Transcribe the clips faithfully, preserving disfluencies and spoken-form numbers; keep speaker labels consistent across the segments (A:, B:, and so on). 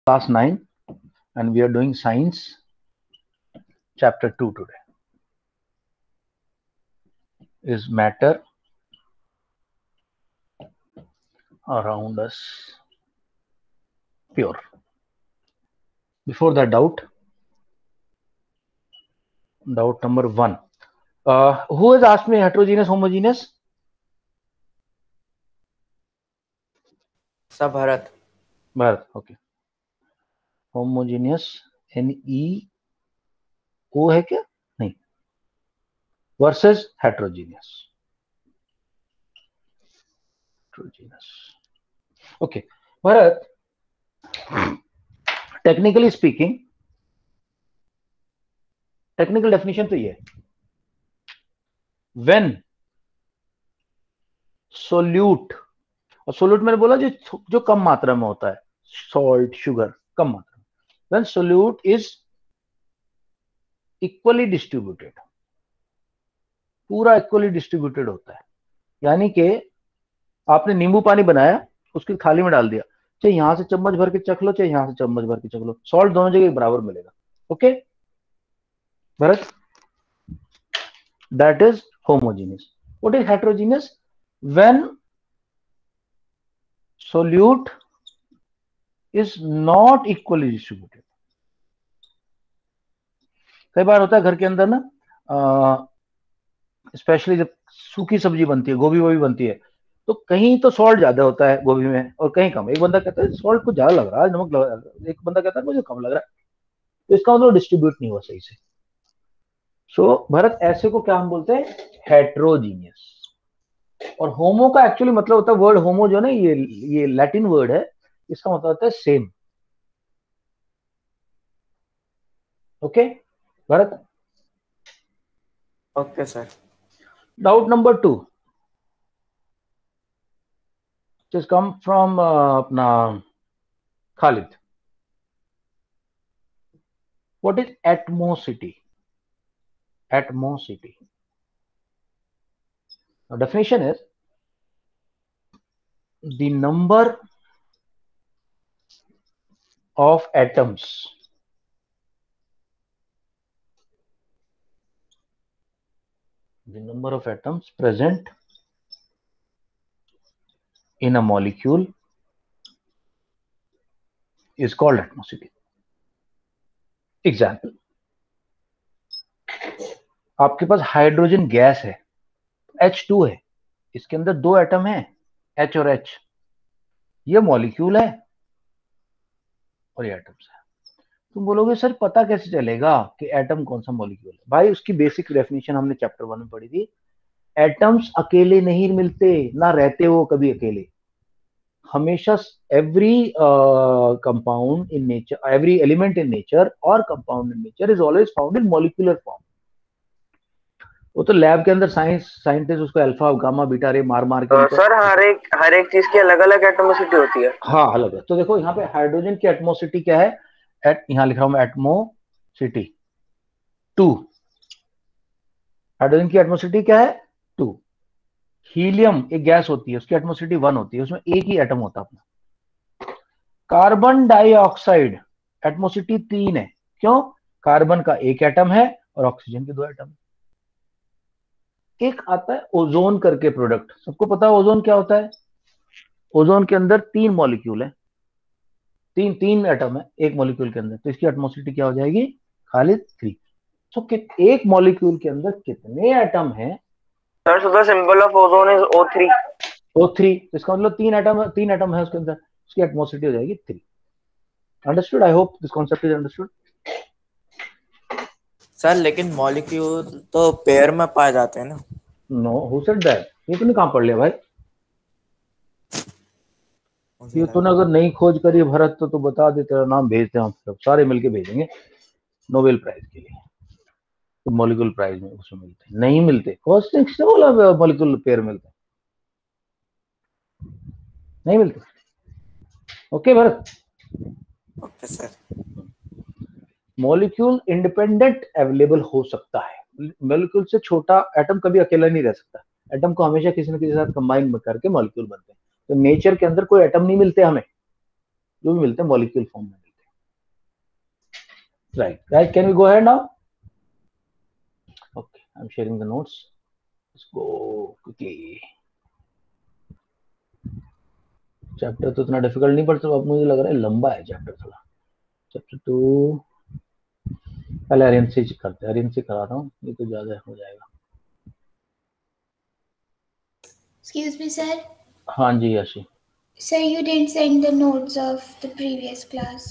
A: class nine and we are doing science chapter two today. Is matter around us pure? Before that, doubt doubt number one. Uh, who has asked me heterogeneous, homogeneous?
B: Sir, Bharat.
A: Bharat, okay. Homogeneous, N E O है क्या? नहीं. Versus heterogeneous. Heterogeneous. Okay. Bharat, technically speaking, technical definition तो ये है. When solute, और solute मैंने बोला जो जो कम मात्रा में होता है, सॉल्ट, शुगर, कम मात्रा में. When solute is equally distributed, पूरा इक्वली डिस्ट्रीब्यूटेड होता है, यानी कि आपने नींबू पानी बनाया, उसकी थाली में डाल दिया, चाहे यहां से चम्मच भर के चख लो, चाहे यहां से चम्मच भर के चख लो, सॉल्ट दोनों जगह बराबर मिलेगा. Okay Bharat, that is homogeneous. What is heterogeneous? When solute is not equally distributed. कई बार होता है घर के अंदर ना, स्पेशली जब सूखी सब्जी बनती है, गोभी वोभी बनती है, तो कहीं तो सॉल्ट ज्यादा होता है गोभी में और कहीं कम. एक बंदा कहता है सॉल्ट कुछ ज्यादा लग रहा है, नमक लग रहा है, एक बंदा कहता है मुझे कम लग रहा है. तो इसका मतलब डिस्ट्रीब्यूट नहीं हुआ सही से. सो so, भरत, ऐसे को क्या हम बोलते हैं? हेट्रोजीनियस. और होमो का एक्चुअली मतलब होता है, वर्ड होमो जो ना, ये ये लैटिन वर्ड है, इसका मतलब होता है same. Okay Bharat?
B: Okay sir.
A: Doubt number two just come from uh, अपना Khalid. What is atmosity? Atmosity. Now, definition is the number of atoms the number of atoms present in a molecule is called atmosity. Example, आपके पास hydrogen gas है, H two है, इसके अंदर दो atom है, H और H. ये मॉलिक्यूल है और ये एटम्स है. तुम बोलोगे सर पता कैसे चलेगा कि एटम कौन सा मॉलिक्यूल है? भाई उसकी बेसिक डेफिनेशन हमने चैप्टर वन में पढ़ी थी. एटम्स अकेले नहीं मिलते, ना रहते वो कभी अकेले. हमेशा every compound in nature, every element in nature और compound in nature is always found in molecular form. वो तो लैब के अंदर साइंस साइंटिस्ट उसको अल्फा गामा बीटा रे मार मार के
B: तो सर हर एक हर एक चीज की अलग अलग एटमोसिटी होती है.
A: हाँ अलग है. तो देखो यहाँ पे हाइड्रोजन की एटमोसिटी क्या है? एट यहाँ लिख रहा हूं मैं, एटमोसिटी टू. हाइड्रोजन की एटमोसिटी क्या है? टू. हीलियम एक गैस होती है, उसकी एटमोसिटी वन होती है, उसमें एक ही एटम होता है अपना. कार्बन डाइऑक्साइड एटमोसिटी तीन है. क्यों? कार्बन का एक एटम है और ऑक्सीजन के दो एटम है. एक आता है ओजोन करके प्रोडक्ट. सबको पता है ओजोन क्या होता है? ओजोन के अंदर तीन मॉलिक्यूल है, तीन तीन एटम है एक मॉलिक्यूल के अंदर. तो इसकी एटमोसिटी क्या हो जाएगी? खाली थ्री. तो एक मॉलिक्यूल के अंदर कितने एटम हैं?
B: Sir so the symbol of ozone is O three.
A: O three. तो इसका मतलब तीन एटम तीन एटम है उसके अंदर, उसकी एटमोसिटी हो जाएगी three. Understood? I hope this concept is understood.
B: Sir लेकिन मॉलिक्यूल तो पेयर में पाए जाते हैं ना.
A: No, who said that? ये तूने कहां पढ़ लिया भाई? ये तूने अगर नहीं खोज करी भरत तो तू बता दे, तेरा नाम भेजते हैं हम सब, सारे मिलके भेजेंगे नोबेल प्राइज के लिए. तो मॉलिक्यूल प्राइज में उसमें मिलते नहीं मिलते. कॉस्टिंग से बोला मॉलिक्यूल पेयर मिलते नहीं मिलते. Okay Bharat?
B: Okay sir.
A: Molecule independent available हो सकता है. मॉलिक्यूल से छोटा एटम कभी अकेला नहीं रह सकता. एटम को हमेशा किसी न किसी के साथ कंबाइन करके मॉलिक्यूल बनते हैं. तो नेचर के अंदर कोई एटम नहीं मिलते हमें, जो भी मिलते हैं मॉलिक्यूल फॉर्म में मिलते Right. Right. Can we go ahead now? Okay. I'm sharing the notes. Let's go quickly. Chapter तो इतना डिफिकल्ट नहीं, पर तो अब मुझे लग रहा है लंबा है चैप्टर थोड़ा. चैप्टर टू पहले आर्यन से करते हैं. आर्यन से कराता हूँ, ये तो ज्यादा हो जाएगा.
C: Excuse me, sir.
A: हाँ जी Yeshi.
C: Sir, you didn't send the notes of the previous class.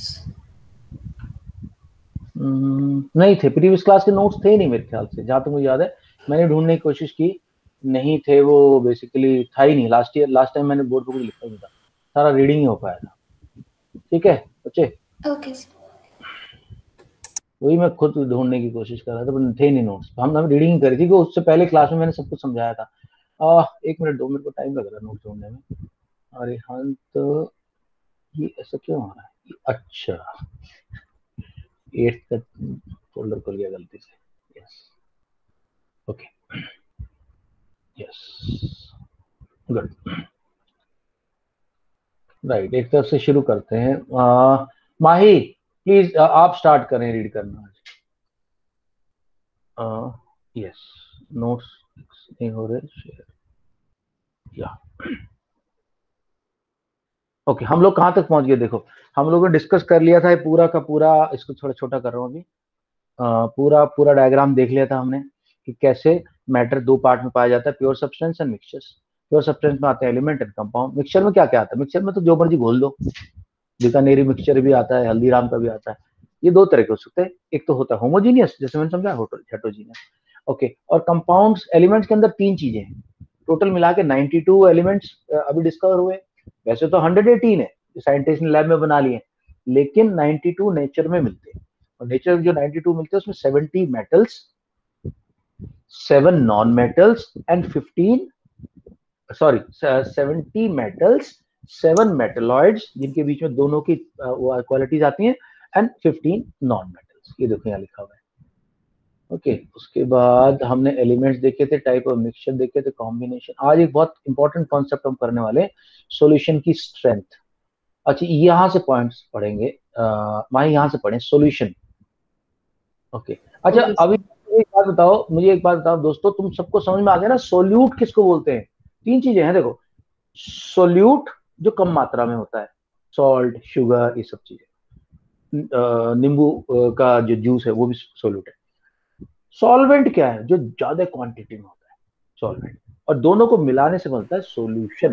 A: हम्म, नहीं थे. प्रीवियस क्लास के नोट्स थे नहीं मेरे ख्याल से, जहाँ तक मुझे याद है. मैंने ढूंढने की कोशिश की, नहीं थे वो. बेसिकली था ही नहीं. लास्ट ईयर लास्ट टाइम मैंने बोर्ड पर कुछ लिखा नहीं था, सारा रीडिंग ही हो पाया था. ठीक है बच्चे.
C: Okay, sir.
A: वही मैं खुद ढूंढने की कोशिश कर रहा था, पर थे नहीं नोट्स. हम हम रीडिंग करी थी कि उससे पहले क्लास में मैंने सब कुछ समझाया था. आ, एक मिनट दो, मेरे को टाइम लग रहा है नोट ढूंढने में. अरे हाँ, तो ये ऐसा क्यों हो रहा है? अच्छा, एट्थ का फोल्डर खुल गया गलती से. Yes. Okay. Yes, good. Right, एक तरफ से शुरू करते हैं. आ, माही प्लीज आप स्टार्ट करें रीड करना. यस, नोट्स नहीं हो रहे शेयर. या ओके, हम लोग कहाँ तक पहुंच गए? देखो, हम लोगों ने डिस्कस कर लिया था ये पूरा का पूरा. इसको थोड़ा छोटा कर रहा हूँ अभी. आ, पूरा पूरा डायग्राम देख लिया था हमने कि कैसे मैटर दो पार्ट में पाया जाता है, pure substance and mixtures. Pure substance में आते हैं एलिमेंट एंड कंपाउंड. मिक्सचर में क्या क्या आता है? मिक्सचर में तो जो मर्जी घोल दो. बीकानेरी मिक्सचर भी आता है, हल्दीराम का भी आता है. ये दो तरह के हो सकते हैं. एक तो होता है होमोजीनियस, जैसे मैंने समझा, हेटेरोजीनियस. ओके. और कंपाउंड्स, एलिमेंट्स के अंदर तीन चीजें हैं. टोटल मिला के बानवे एलिमेंट्स अभी डिस्कवर हुए. वैसे तो एक सौ अठारह है, साइंटिस्ट ने लैब में बना लिए, लेकिन बानवे नेचर में मिलते हैं. और नेचर जो बानवे मिलते हैं उसमें सत्तर metals, seven non metals and fifteen, sorry seventy metals, seven metalloids जिनके बीच में दोनों की क्वालिटीज आती हैं, एंड फिफ्टीन नॉन मेटल्स. ये देखो यहाँ लिखा हुआ है. ओके okay, उसके बाद हमने एलिमेंट्स देखे थे, टाइप ऑफ मिक्सचर देखे थे, कॉम्बिनेशन. आज एक बहुत इंपॉर्टेंट कॉन्सेप्ट हम करने वाले, सॉल्यूशन की स्ट्रेंथ. अच्छा, यहाँ से पॉइंट्स पढ़ेंगे. माही यहाँ से पढ़ें सॉल्यूशन. ओके. अच्छा,
D: Okay,
A: अभी
D: sir.
A: एक बात बताओ, मुझे एक बात बताओ दोस्तों, तुम सबको समझ में आ गया ना सोल्यूट किसको बोलते हैं? तीन चीजें हैं देखो. सोल्यूट जो कम मात्रा में होता है, सॉल्ट, शुगर, ये सब चीजें. नींबू का जो जूस है वो भी सोल्यूट है. सॉल्वेंट क्या है? जो ज्यादा क्वांटिटी में होता है, सॉल्वेंट. और दोनों को मिलाने से बनता है solution.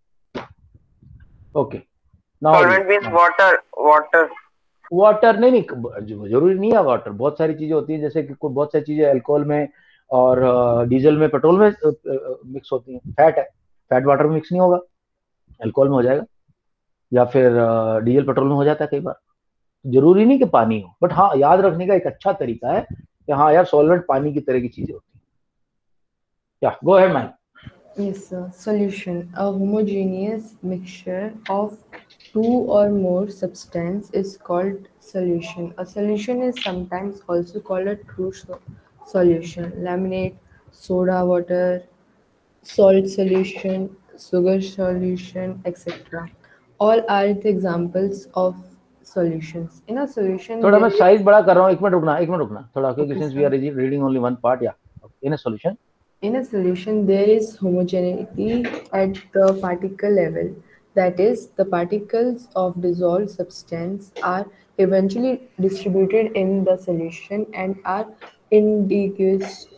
A: Okay.
B: Solvent means water. Water
A: water नहीं नहीं, जरूरी नहीं है वाटर. बहुत सारी चीजें होती हैं, जैसे कि कोई बहुत सारी चीजें अल्कोहल में और डीजल में, पेट्रोल में मिक्स होती हैं. फैट है, फैट वाटर में मिक्स नहीं होगा, अल्कोहल में हो जाएगा, या फिर डीजल पेट्रोल में हो जाता है कई बार. जरूरी नहीं कि पानी हो, बट हाँ, याद रखने का एक अच्छा तरीका है कि हाँ यार, सॉल्वेंट पानी की तरह की चीजें होती हैं. क्या, गो अहेड माई.
D: Yes, sir. Solution. A homogeneous mixture of two or more substance is called solution. A solution is sometimes also called a true so- solution. Laminate, soda water, salt solution, sugar solution, et cetera. All are the examples of solutions. In a solution,
A: थोड़ा मैं
D: there is
A: size बड़ा कर रहा हूँ. एक minute रुकना, एक minute रुकना थोड़ा, क्योंकि
D: okay,
A: since we
D: sir.
A: Are reading only one part. या in a solution,
D: In a solution, there is homogeneity at the particle level. That is, the particles of dissolved substance are eventually distributed in the solution and are indistinguish-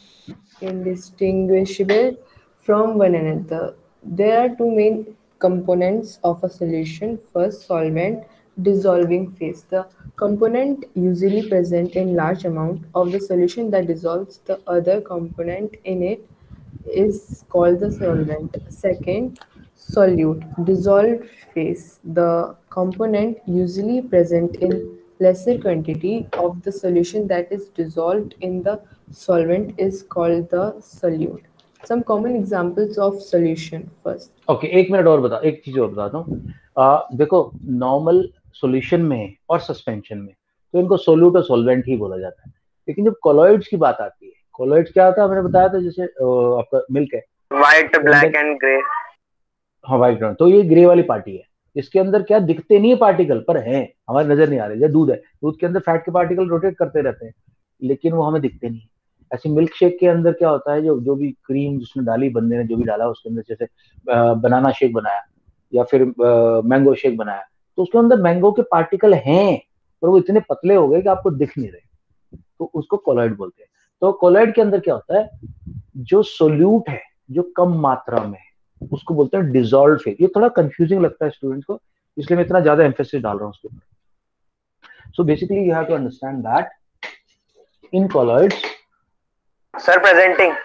D: indistinguishable from one another. There are two main components of a solution. First, solvent dissolving phase. The component usually present in large amount of the solution that dissolves the other component in it is called the solvent. Second, solute dissolved phase. The component usually present in lesser quantity of the solution that is dissolved in the solvent is called the solute. Some common examples of solution. First,
A: okay. एक minute और बता, एक चीज और बताता हूँ. देखो, normal solution में और सस्पेंशन में तो इनको सोल्यूट और सॉल्वेंट ही बोला जाता है. लेकिन जब कोलॉइड्स की बात आती है, कोलॉइड्स क्या होता है मैंने बताया था, जैसे अ, आपका मिल्क है,
B: व्हाइट,
A: तो
B: ब्लैक
A: अंदर,
B: एंड ग्रे.
A: हाँ व्हाइट, तो ये ग्रे वाली पार्टी है. इसके अंदर क्या दिखते नहीं है पार्टिकल, पर हैं, हमारी नजर नहीं आ रही। जैसे दूध है, दूध के अंदर फैट के पार्टिकल रोटेट करते रहते हैं, लेकिन वो हमें दिखते नहीं। ऐसे मिल्क शेक के अंदर क्या होता है, जो जो भी क्रीम जिसने डाली, बंदे ने जो भी डाला उसके अंदर, जैसे बनाना शेक बनाया या फिर मैंगो शेक बनाया, तो उसके अंदर मैंगो के पार्टिकल हैं, पर वो इतने पतले हो गए कि आपको दिख नहीं रहे, तो उसको कोलॉइड बोलते हैं। तो कोलॉइड के अंदर क्या होता है, जो सोल्यूट है, जो कम मात्रा में है, उसको बोलते हैं डिसॉल्व फेज। ये थोड़ा कंफ्यूजिंग लगता है स्टूडेंट्स को, इसलिए मैं इतना ज्यादा एम्फेसिस डाल रहा हूँ उसके ऊपर। So basically you have to understand that in colloids,
B: sir presenting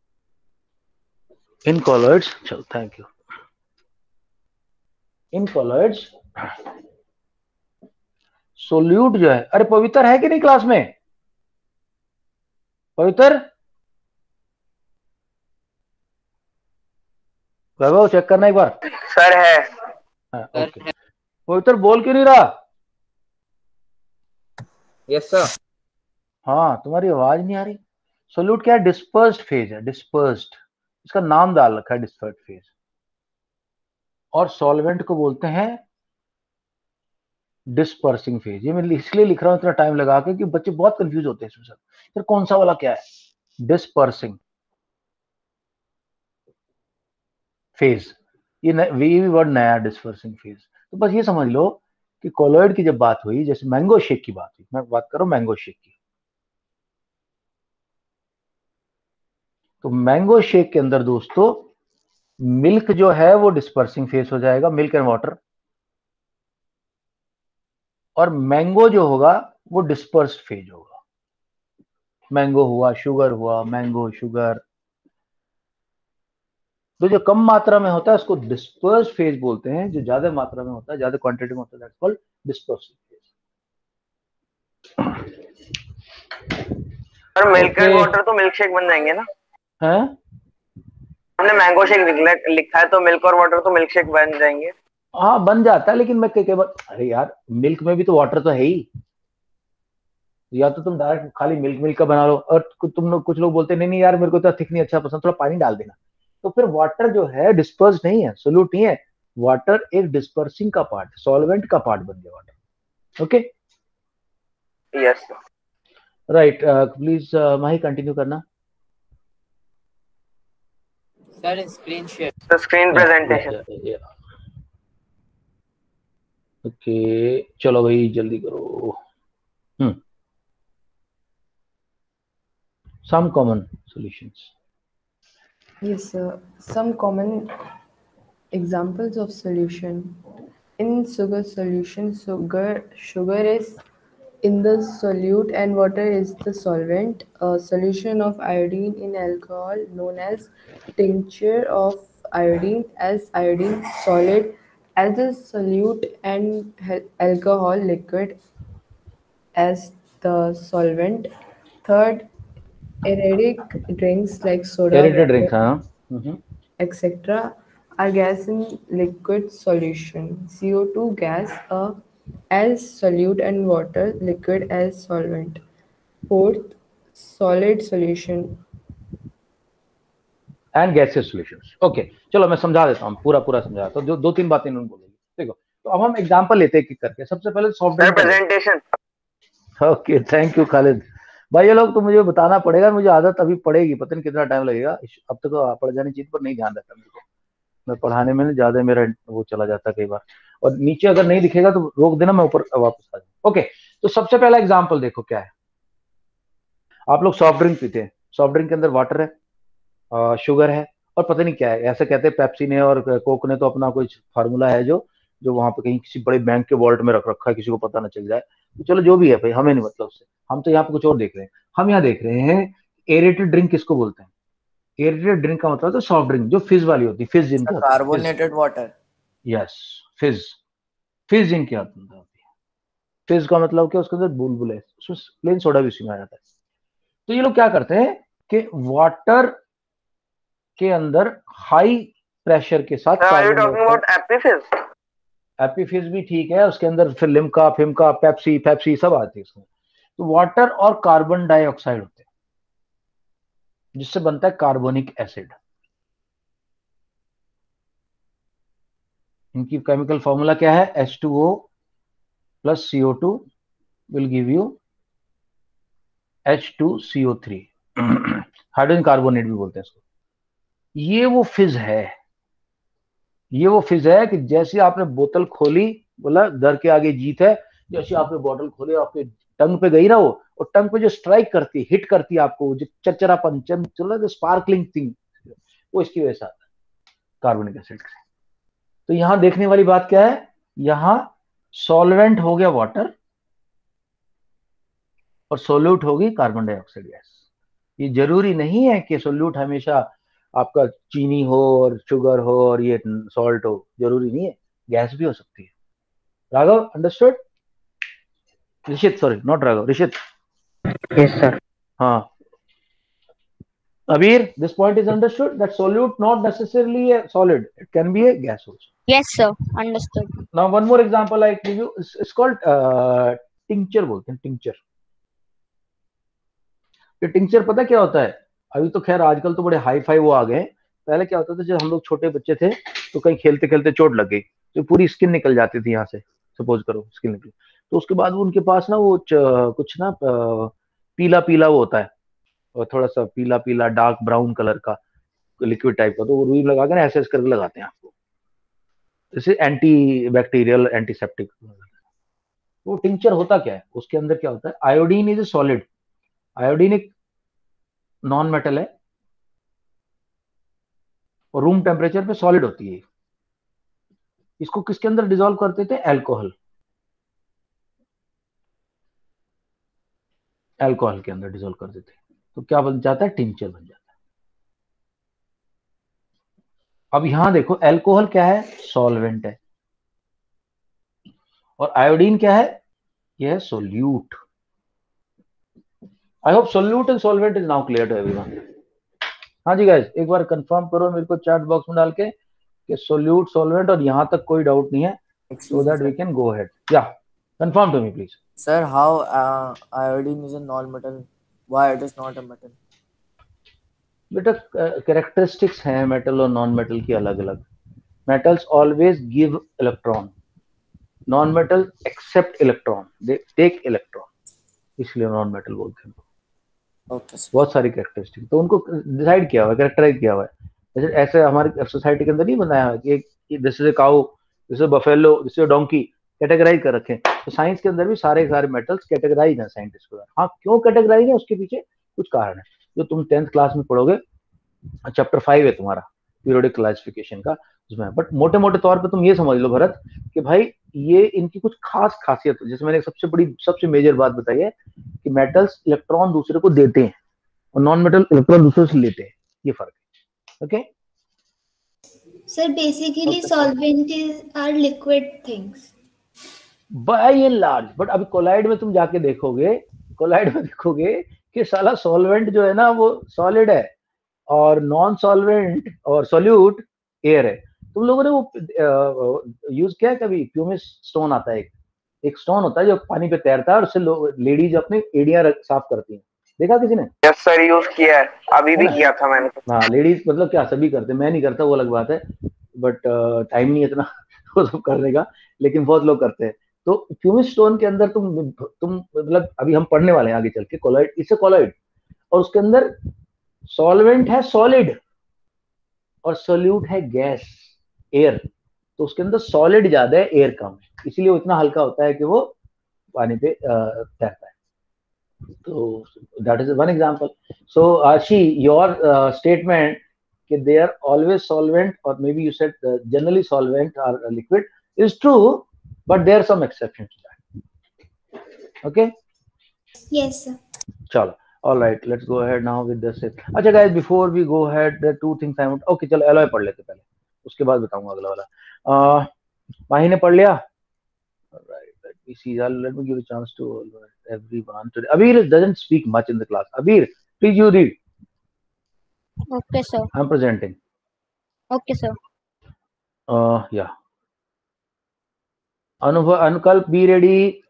A: in colloids, चलो thank you. In colloids solute जो है, अरे पवित्र है कि नहीं क्लास में? पवित्र, वैभव चेक करना एक बार।
B: सर है।
A: हाँ, ओके। पवित्र बोल क्यों नहीं रहा?
B: Yes sir.
A: हाँ, तुम्हारी आवाज नहीं आ रही। सोल्यूट क्या है? डिस्पर्स्ड फेज है, डिस्पर्स्ड, इसका नाम डाल रखा है डिस्पर्स्ड फेज। और सॉल्वेंट को बोलते हैं डिस्पर्सिंग फेज। ये मैं इसलिए लिख रहा हूं इतना टाइम लगा के कि बच्चे बहुत कंफ्यूज होते हैं इसमें सर, फिर कौन सा वाला क्या है? डिस्पर्सिंग फेज, ये भी वर्ड नया, डिस्पर्सिंग फेज। तो बस ये समझ लो कि कोलॉइड की जब बात हुई, जैसे मैंगो शेक की बात हुई, मैं बात कर रहा हूं मैंगो शेक की, तो मैंगो शेक के अंदर दोस्तों मिल्क जो है वो डिस्पर्सिंग फेज हो जाएगा, मिल्क एंड वाटर, और मैंगो जो होगा वो डिस्पर्स्ड फेज होगा। मैंगो हुआ, शुगर हुआ, मैंगो शुगर, तो जो कम मात्रा में होता है उसको डिस्पर्स फेज बोलते हैं, जो ज्यादा मात्रा में होता है, ज्यादा क्वांटिटी में होता है, that's called dispersive phase.
B: Sir milk and
A: okay,
B: water तो मिल्क शेक बन जाएंगे ना?
A: हैं?
B: हमने मैंगो शेक लिखा है तो मिल्क और वाटर तो मिल्क शेक बन जाएंगे।
A: हाँ बन जाता है, लेकिन मैं कई बार, अरे यार मिल्क में भी तो वाटर तो है ही, या तो तुम डायरेक्ट खाली मिल्क मिल्क का बना लो, और तुम लोग, कुछ लोग बोलते नहीं नहीं यार मेरे को तो थिक नहीं अच्छा पसंद, थोड़ा पानी डाल देना, तो फिर वाटर जो है डिस्पर्स नहीं है, सोल्यूट नहीं है, वाटर एक डिस्पर्सिंग का पार्ट, सॉल्वेंट का पार्ट बन गया water. Okay,
B: yes
A: right, please Mahi continue करना।
E: Sir screen share.
B: Sir screen presentation.
A: Okay चलो भाई जल्दी करो। हम्म some common solutions.
D: Yes, sir. Some common examples of solution. In sugar solution, sugar sugar is in the solute and water is the solvent. A solution of iodine in alcohol known as tincture of iodine, as iodine solid, as the solute, and hel- alcohol liquid as the solvent. Third, acidic drinks like soda
A: Aerated
D: water,
A: drinks, हाँ। Hmm
D: et cetera are gas in liquid solution. C O two gas uh, as solute and water liquid as solvent. Fourth, solid solution.
A: And gaseous solutions. Okay चलो मैं समझा देता हूँ, पूरा पूरा समझा देता हूँ, जो दो तीन बातें इन्होंने बोली। देखो, तो अब हम एग्जांपल लेते हैं करके। सबसे पहले सॉफ्ट
B: सर
A: ड्रिंक का।
B: Presentation.
A: Okay thank you Khalid भाई। ये लोग तो मुझे बताना पड़ेगा, मुझे आदत अभी पड़ेगी, पता नहीं कितना टाइम लगेगा। अब तक तो पढ़ जाने चीज पर नहीं ध्यान रहता मेरे को, मैं पढ़ाने में ज्यादा मेरा वो चला जाता है कई बार, और नीचे अगर नहीं दिखेगा तो रोक देना, मैं ऊपर वापस आ जाऊँ। ओके, तो सबसे पहला एग्जाम्पल देखो क्या है। आप लोग सॉफ्ट ड्रिंक पीते हैं, सॉफ्ट ड्रिंक के अंदर वाटर है, शुगर है, और पता नहीं क्या है, ऐसे कहते हैं पेप्सी ने और कोक ने तो अपना कुछ फार्मूला है जो जो वहां पे कहीं किसी बड़े बैंक के वॉल्ट में रख रखा है, किसी को पता ना चल जाए। तो चलो जो भी है भाई, हमें नहीं मतलब उससे, हम तो यहाँ पे कुछ और देख रहे हैं। हम यहाँ देख रहे हैं एरेटेड ड्रिंक किसको बोलते हैं। एरेटेड ड्रिंक का मतलब तो सॉफ्ट ड्रिंक जो फिज वाली होती है, फिज जिनकी होती है,
B: कार्बोनेटेड वाटर।
A: यस फिज, फिज जिनकी होती है। फिज का मतलब क्या, उसके अंदर बुलबुले, उसमें प्लेन सोडा भी उसमें आ जाता है। तो ये लोग क्या करते हैं कि वाटर के अंदर हाई प्रेशर के साथ कार्बन डाइऑक्साइड, एपीफिज भी ठीक है, उसके अंदर फिर लिम्का, फिम्का, पेप्सी, पेप्सी सब आती है उसमें। तो वाटर और कार्बन डाइऑक्साइड होते हैं, जिससे बनता है कार्बोनिक एसिड। इनकी केमिकल फॉर्मूला क्या है? H two O plus C O two will give you H two C O three, hydrogen carbonate भी बोलते हैं इसको। ये वो फिज है, ये वो फिज है कि जैसे आपने बोतल खोली, बोला दर के आगे जीत है, जैसे आपने बोतल खोली आपके टंग पे गई ना वो, और टंग पे जो स्ट्राइक करती है, हिट करती है आपको, जो चरचरापन चल स्पार्कलिंग थिंग, वो इसकी वजह से आता है कार्बोनिक एसिड से। तो यहां देखने वाली बात क्या है, यहां सॉल्वेंट हो गया वाटर और सोल्यूट होगी कार्बन डाइऑक्साइड गैस। ये जरूरी नहीं है कि सोल्यूट हमेशा आपका चीनी हो और शुगर हो और ये सॉल्ट हो, जरूरी नहीं है, गैस भी हो सकती है। Raghav understood? Rishit, sorry not Raghav, Rishit.
B: Yes sir.
A: हाँ Abir, this point is understood that solute not necessarily a solid, it can be a gas also.
F: Yes, sir. Understood.
A: Now one more example I give you, it's, it's called uh, tincture बोलते हैं, tincture. ये tincture पता क्या होता है? अभी तो खैर आजकल तो बड़े हाई फाई वो आ गए, पहले क्या होता था जब हम लोग छोटे बच्चे थे तो कहीं खेलते खेलते चोट लग गई तो पूरी स्किन निकल जाती थी यहाँ से, सपोज करो स्किन निकली, तो उसके बाद उनके पास ना वो कुछ ना पीला पीला वो होता है, और थोड़ा सा पीला पीला डार्क ब्राउन कलर का लिक्विड टाइप का, तो वो रुई लगा कर ऐसे ऐसे करके लगाते हैं आपको, जैसे एंटी बैक्टीरियल एंटीसेप्टिक। वो टिंचर होता क्या है, उसके अंदर क्या होता है, iodine is a solid, iodine एक नॉन मेटल है और रूम टेम्परेचर पे सॉलिड होती है। इसको किसके अंदर डिसॉल्व करते थे? अल्कोहल, अल्कोहल के अंदर डिसॉल्व कर देते, तो क्या बन जाता है? टिंचर बन जाता है। अब यहां देखो, अल्कोहल क्या है? सॉल्वेंट है, और आयोडीन क्या है? यह है solute. I hope solute and solvent is now clear to everyone. हाँ जी गाइस, एक बार कंफर्म करो मेरे को चैट बॉक्स में डाल के कि सोल्यूट सॉल्वेंट, और यहां तक कोई डाउट नहीं है, so that we can go ahead. Yeah, confirm to me please.
E: Sir, how uh, iodine is a non-metal? Why it is not a metal?
A: बेटा कैरेक्टरिस्टिक्स हैं मेटल और नॉन मेटल की अलग अलग। Metals always give electron, non metal accept electron, they take electron, इसलिए non metal बोलते हैं।
E: Okay, sir.
A: बहुत सारी कैरेक्टरिस्टिक तो उनको डिसाइड किया हुआ है, कैरेक्टराइज किया हुआ है। जैसे ऐसे हमारी सोसाइटी के अंदर नहीं बनाया है कि this is a cow, this is buffalo, this is donkey, categorise कर रखे। तो साइंस के अंदर भी सारे सारे मेटल्स कैटेगराइज हैं साइंटिस्ट के द्वारा। हाँ, क्यों कैटेगराइज है उसके पीछे कुछ कारण है, जो तुम टेंथ क्लास में पढ़ोगे, चैप्टर फाइव है तुम्हारा पीरियोडिक क्लासिफिकेशन का, उसमें। बट मोटे मोटे तौर पे तुम ये समझ लो भरत कि भाई ये इनकी कुछ खास खासियत है। जैसे मैंने सबसे बड़ी सबसे मेजर बात बताई है कि मेटल्स इलेक्ट्रॉन दूसरे को देते हैं और नॉन मेटल इलेक्ट्रॉन दूसरे से लेते हैं, ये फर्क है। Okay
C: Sir, basically solvent is are liquid things.
A: By and large. But अभी कोलाइड में तुम जाके देखोगे, कोलाइड में देखोगे कि साला सॉल्वेंट जो है ना वो सॉलिड है और नॉन सॉल्वेंट और सॉल्यूट एयर है। तुम लोगों ने वो यूज किया है कभी? प्यूमिस स्टोन आता है, एक एक स्टोन होता है जो पानी पे तैरता है और उससे लेडीज अपने एड़ियां साफ करती हैं, देखा किसी ने?
B: यस सर, यूज किया है, अभी भी किया था मैंने।
A: हाँ, लेडीज मतलब क्या सभी करते, मैं नहीं करता वो अलग बात है, बट टाइम नहीं है इतना वो सब करने का, लेकिन बहुत लोग करते हैं। तो प्यूमिस स्टोन के अंदर तुम तुम मतलब अभी हम पढ़ने वाले हैं आगे चल के कोलॉइड, इससे कोलॉइड, और उसके अंदर सॉल्वेंट है सॉलिड और सोल्यूट है गैस एयर, तो उसके अंदर सॉलिड ज्यादा है एयर कम है, इसीलिए वो इतना हल्का होता है कि वो पानी पे तैरता है। तो that is one example. So Ashi, your statement कि they are always solvent, or maybe you said uh, generally solvent or uh, liquid, is true, but there are some exceptions to that. Okay?
C: Yes, sir.
A: Chalo. All right, let's go ahead now with this. अच्छा guys, before we go ahead, there are two things I want. Okay, चलो alloy पढ़ लेते पहले, उसके बाद बताऊंगा अगला वाला। uh, माही ने पढ़ लिया? All right, let me see. Let me give a chance to everyone today. Abir doesn't speak much in the class. Abir, please you read.
F: Okay, sir.
A: I'm presenting.
F: Okay, sir.
A: Uh, yeah. Anubhav, Anukalp, be ready.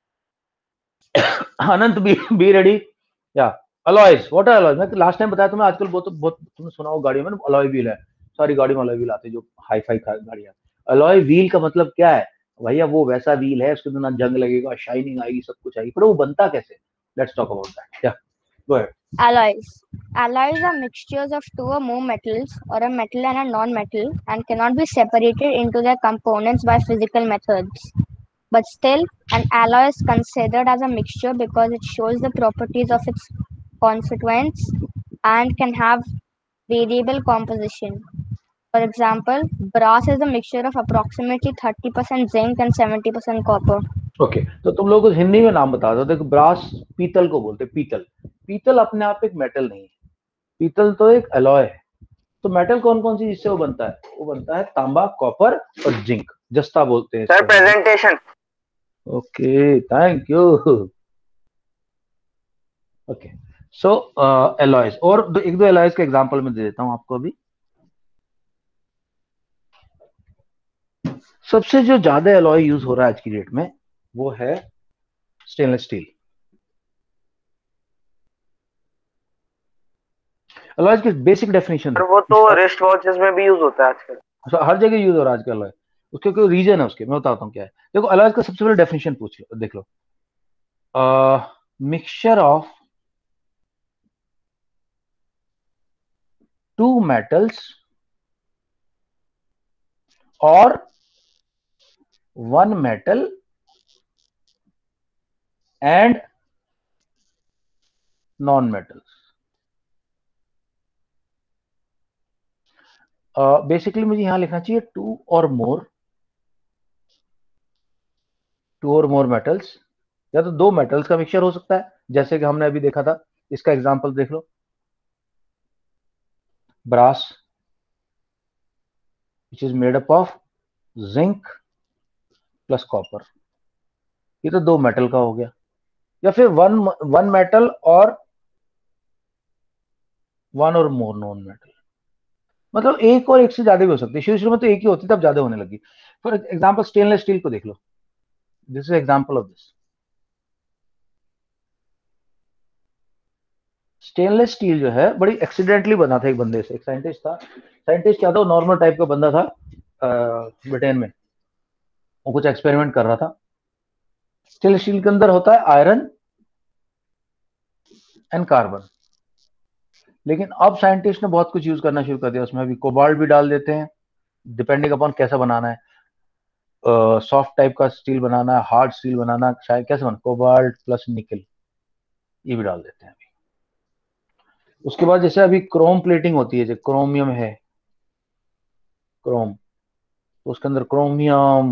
A: Anant, be, be ready. Yeah. Alloys. What are alloys? मैं last time बताया तुम्हें, आजकल बहुत बहुत तुमने सुना हो गाड़ियों में अलॉय व्हील है, सारी गाड़ी में अलॉय व्हील आते हैं जो हाई फाई गाड़ियां। अलॉय व्हील का मतलब क्या है भैया? वो वैसा व्हील है उसके अंदर ना जंग लगेगा, शाइनिंग आएगी, सब कुछ आएगी, पर वो बनता कैसे? Let's talk about that. Yeah go ahead.
F: Alloys. Alloys are mixtures of two or more metals or a metal and a non-metal and cannot be separated into their components by physical methods. But still, an alloy is considered as a mixture because it shows the properties of its constituents and can have variable composition. For example, brass is a mixture of approximately thirty percent zinc and seventy percent copper.
A: Okay okay, तो तुम लोग को हिंदी में नाम बता दो। देखो, brass पीतल को बोलते हैं, पीतल। पीतल अपने आप एक मेटल नहीं है, पीतल तो एक अलॉय है। तो मेटल कौन कौन सी जिससे वो बनता है? वो बनता है तांबा, कॉपर और जिंक, जस्ता बोलते हैं
B: sir presentation.
A: Okay, thank you. Okay, so alloys, और दो, एक दो एलॉयज का एग्जांपल मैं दे देता हूं आपको अभी। सबसे जो ज्यादा एलॉय यूज हो रहा है आज की डेट में वो है स्टेनलेस स्टील। अलॉयज की बेसिक डेफिनेशन,
B: वो तो रिस्ट वॉचेस में भी यूज होता है आजकल,
A: हर जगह यूज हो रहा है आजकल अलॉय। उसके कोई रीजन है उसके, मैं बताता हूँ क्या है। देखो, अलॉयज का सबसे पहले डेफिनेशन पूछ लो, देख लो। मिक्सचर ऑफ टू मेटल्स और one metal and non metals. Basically मुझे यहां लिखना चाहिए टू और मोर, टू और मोर मेटल्स, या तो दो मेटल्स का मिक्सचर हो सकता है, जैसे कि हमने अभी देखा था। इसका एग्जांपल देख लो, brass which is made up of zinc plus copper, ये तो दो मेटल का हो गया। या फिर वन वन मेटल और वन और मोर नॉन मेटल, मतलब एक और एक से ज्यादा भी हो सकती है। शुरू शुरू में तो एक ही होती, तब ज्यादा होने लगी। फॉर एग्जांपल स्टेनलेस स्टील को देख लो, this is example of this. Stainless steel जो है बड़ी एक्सीडेंटली बना था एक बंदे से। एक साइंटिस्ट था, साइंटिस्ट क्या था, नॉर्मल टाइप का बंदा था ब्रिटेन में। वो कुछ एक्सपेरिमेंट कर रहा था। स्टेनलेस स्टील के अंदर होता है आयरन एंड कार्बन, लेकिन अब साइंटिस्ट ने बहुत कुछ यूज करना शुरू कर दिया उसमें। अभी कोबाल्ट भी डाल देते हैं, डिपेंडिंग अपॉन कैसा बनाना है। सॉफ्ट uh, टाइप का स्टील बनाना है, हार्ड स्टील बनाना, शायद कैसे बना, कोबाल्ट प्लस निकल, ये भी डाल देते हैं अभी। उसके बाद जैसे अभी क्रोम प्लेटिंग होती है, जो क्रोमियम है, क्रोम, तो उसके अंदर क्रोमियम,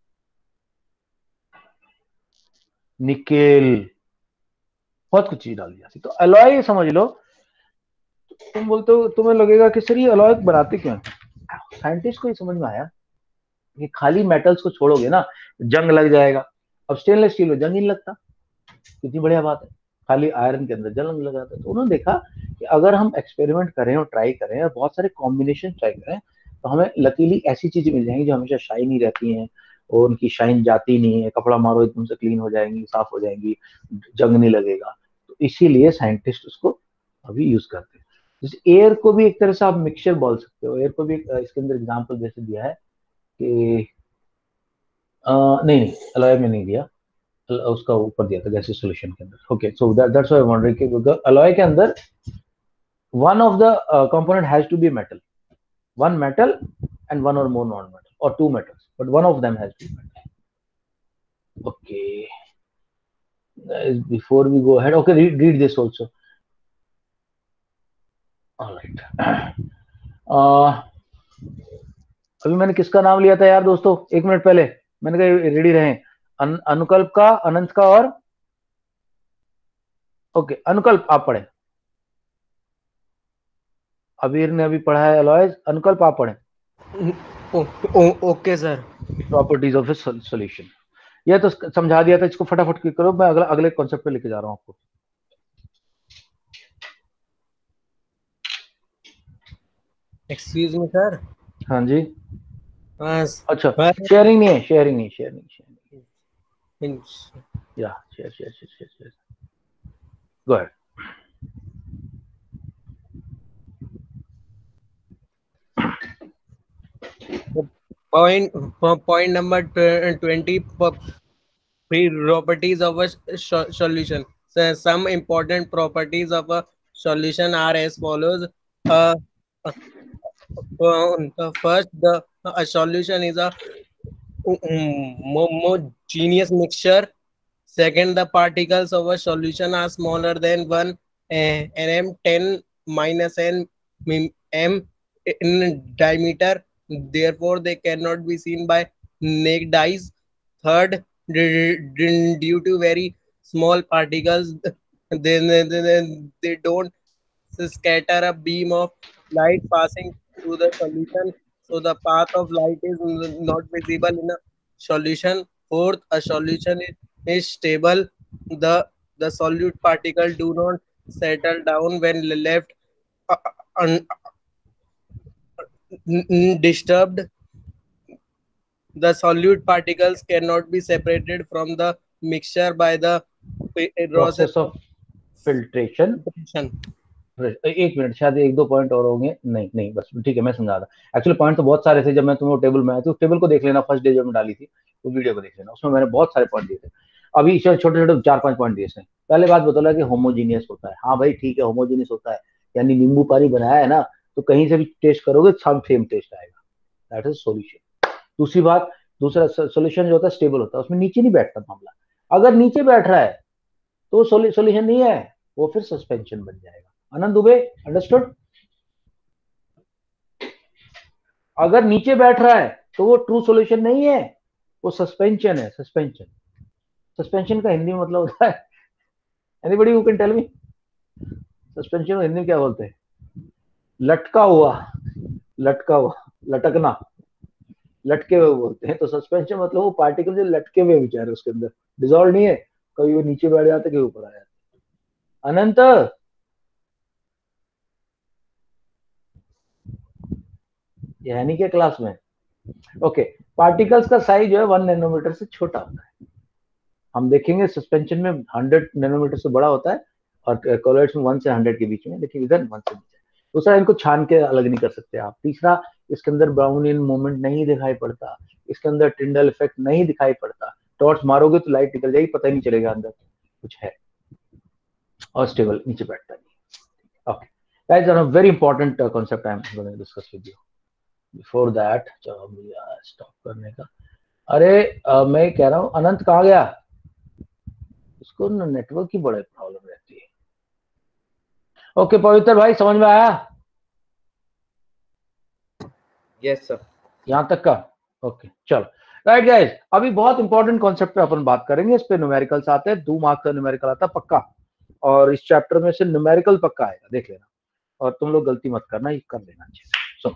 A: निकेल, बहुत कुछ चीज डाल दी जाती। तो अलॉय समझ लो। तुम बोलते हो, तुम्हें लगेगा कि सर ये अलॉय बनाते क्यों? साइंटिस्ट को ही समझ में आया कि खाली मेटल्स को छोड़ोगे ना जंग लग जाएगा। अब स्टेनलेस स्टील में जंग नहीं लगता, कितनी बढ़िया बात है। खाली आयरन के अंदर जंग लग जाता है। तो उन्होंने देखा कि अगर हम एक्सपेरिमेंट करें और ट्राई करें और बहुत सारे कॉम्बिनेशन ट्राई करें, तो हमें लकीली ऐसी चीजें मिल जाएंगी जो हमेशा शाइन ही रहती हैं, और उनकी शाइन जाती नहीं है। कपड़ा मारो एकदम से क्लीन हो जाएंगी, साफ हो जाएंगी, जंग नहीं लगेगा। तो इसीलिए साइंटिस्ट उसको अभी यूज करते हैं। जैसे एयर को भी एक तरह से आप मिक्सचर बोल सकते हो। एयर को भी इसके अंदर एग्जाम्पल जैसे दिया है कि आ, नहीं नहीं अलॉय में नहीं दिया, उसका ऊपर दिया था गैसीय सॉल्यूशन के अंदर। Okay, so that's why I wanted कि अलॉय के अंदर one of the uh, component has to be metal, one metal and one or more non-metal, or two metals, but one of them has to be metal. Okay, guys, before we go ahead, okay, read, read this also. All right. uh, अभी मैंने किसका नाम लिया था यार दोस्तों? एक minute पहले मैंने कहा रेडी रहें। अन, अनुकल्प का, अनंत का, और ओके okay, अनुकल्प आप पढ़े। अबीर ने अभी पढ़ा है अलॉयज, अनुकल्प आप पढ़े।
E: Okay sir.
A: Properties of a solution, यह तो समझा दिया था। इसको फटाफट क्लिक करो, मैं अगला अगले कॉन्सेप्ट पे लेके जा रहा हूं आपको।
E: Excuse me sir.
A: हाँ जी,
E: बस
A: अच्छा, शेयरिंग नहीं है, शेयरिंग नहीं, शेयरिंग शेयरिंग या share share share share go ahead.
G: Point point number tw- twenty properties of a so- solution. So some important properties of a solution are as follows. Uh, uh, uh, First, the a solution is a homogeneous mixture. Second, the particles of a solution are smaller than one uh, nm, ten minus n m in diameter. Therefore, they cannot be seen by naked eyes. Third, due to very small particles, then they, they, they don't scatter a beam of light passing through the solution, so the path of light is not visible in a solution. Fourth, a solution is, is stable. The the solute particle do not settle down when left uh, un, disturbed. The solute particles cannot be separated from the mixture by the process
A: process of filtration.
G: of filtration.
A: एक minute, शायद एक दो point और होंगे। नहीं नहीं बस ठीक है, मैं समझा रहा। एक्चुअली पॉइंट तो बहुत सारे थे। जब मैं तुम्हें टेबल में आया तो टेबल को देख लेना, फर्स्ट डे जब मैं डाली थी वो वीडियो को देख लेना, उसमें मैंने बहुत सारे पॉइंट दिए थे। अभी छोटे छोटे चार पांच पॉइंट दिए थे। पहले बात बतौला कि होमोजीनियस होता है। हाँ भाई ठीक है, होमोजीनियस होता है, यानी नींबू पानी बनाया है ना, तो कहीं से भी टेस्ट करोगे सब सेम टेस्ट आएगा, दैट इज सोल्यूशन। दूसरी बात, दूसरा सोल्यूशन जो होता है स्टेबल होता है, उसमें नीचे नहीं बैठता मामला। अगर नीचे बैठ रहा है तो सोल्यूशन नहीं है, वो फिर सस्पेंशन बन जाएगा। आनंद दुबे, अंडरस्टूड? अगर नीचे बैठ रहा है तो वो ट्रू सॉल्यूशन नहीं है, वो सस्पेंशन है। सस्पेंशन सस्पेंशन का हिंदी में मतलब होता है, anybody who can tell me suspension को हिंदी में क्या बोलते हैं? लटका हुआ, लटका हुआ, लटकना, लटके हुए बोलते हैं। तो सस्पेंशन मतलब वो पार्टिकल जो लटके हुए बेचारे उसके अंदर, डिसॉल्व नहीं है, कभी वो नीचे बैठ जाते कभी ऊपर आ जाते। अनंत, ये है नहीं क्या क्लास में? ओके, पार्टिकल्स का साइज जो है वन नैनोमीटर से छोटा होता है। हम देखेंगे सस्पेंशन में हंड्रेड नैनोमीटर से बड़ा होता है और कोलॉइड्स में वन से हंड्रेड के बीच में, लेकिन इधर वन से नीचे। दूसरा, इनको छान के अलग नहीं कर सकते आप। तीसरा, इसके अंदर ब्राउनियन मूवमेंट नहीं दिखाई पड़ता, इसके अंदर टिंडल इफेक्ट नहीं दिखाई पड़ता। टॉर्च मारोगे तो लाइट निकल जाएगी, पता ही नहीं चलेगा अंदर कुछ है, और स्टेबल नीचे बैठता नहीं। Okay guys, are very important concept I am going to discuss with you. Before that, चलो मुझे स्टॉप करने का। अरे आ, मैं कह रहा हूँ अनंत कहाँ गया? उसको नेटवर्क की बड़ी प्रॉब्लम रहती है। ओके पवित्र भाई, समझ में आया?
H: Yes sir.
A: यहाँ तक का? ओके चलो राइट गाइस, अभी बहुत इंपॉर्टेंट कॉन्सेप्ट पे अपन बात करेंगे। इस पे न्यूमेरिकल्स आते हैं, दो मार्क्स का न्यूमेरिकल आता है पक्का, और इस चैप्टर में से न्यूमेरिकल पक्का आएगा, देख लेना। और तुम लोग गलती मत करना, ये कर लेना चाहिए। So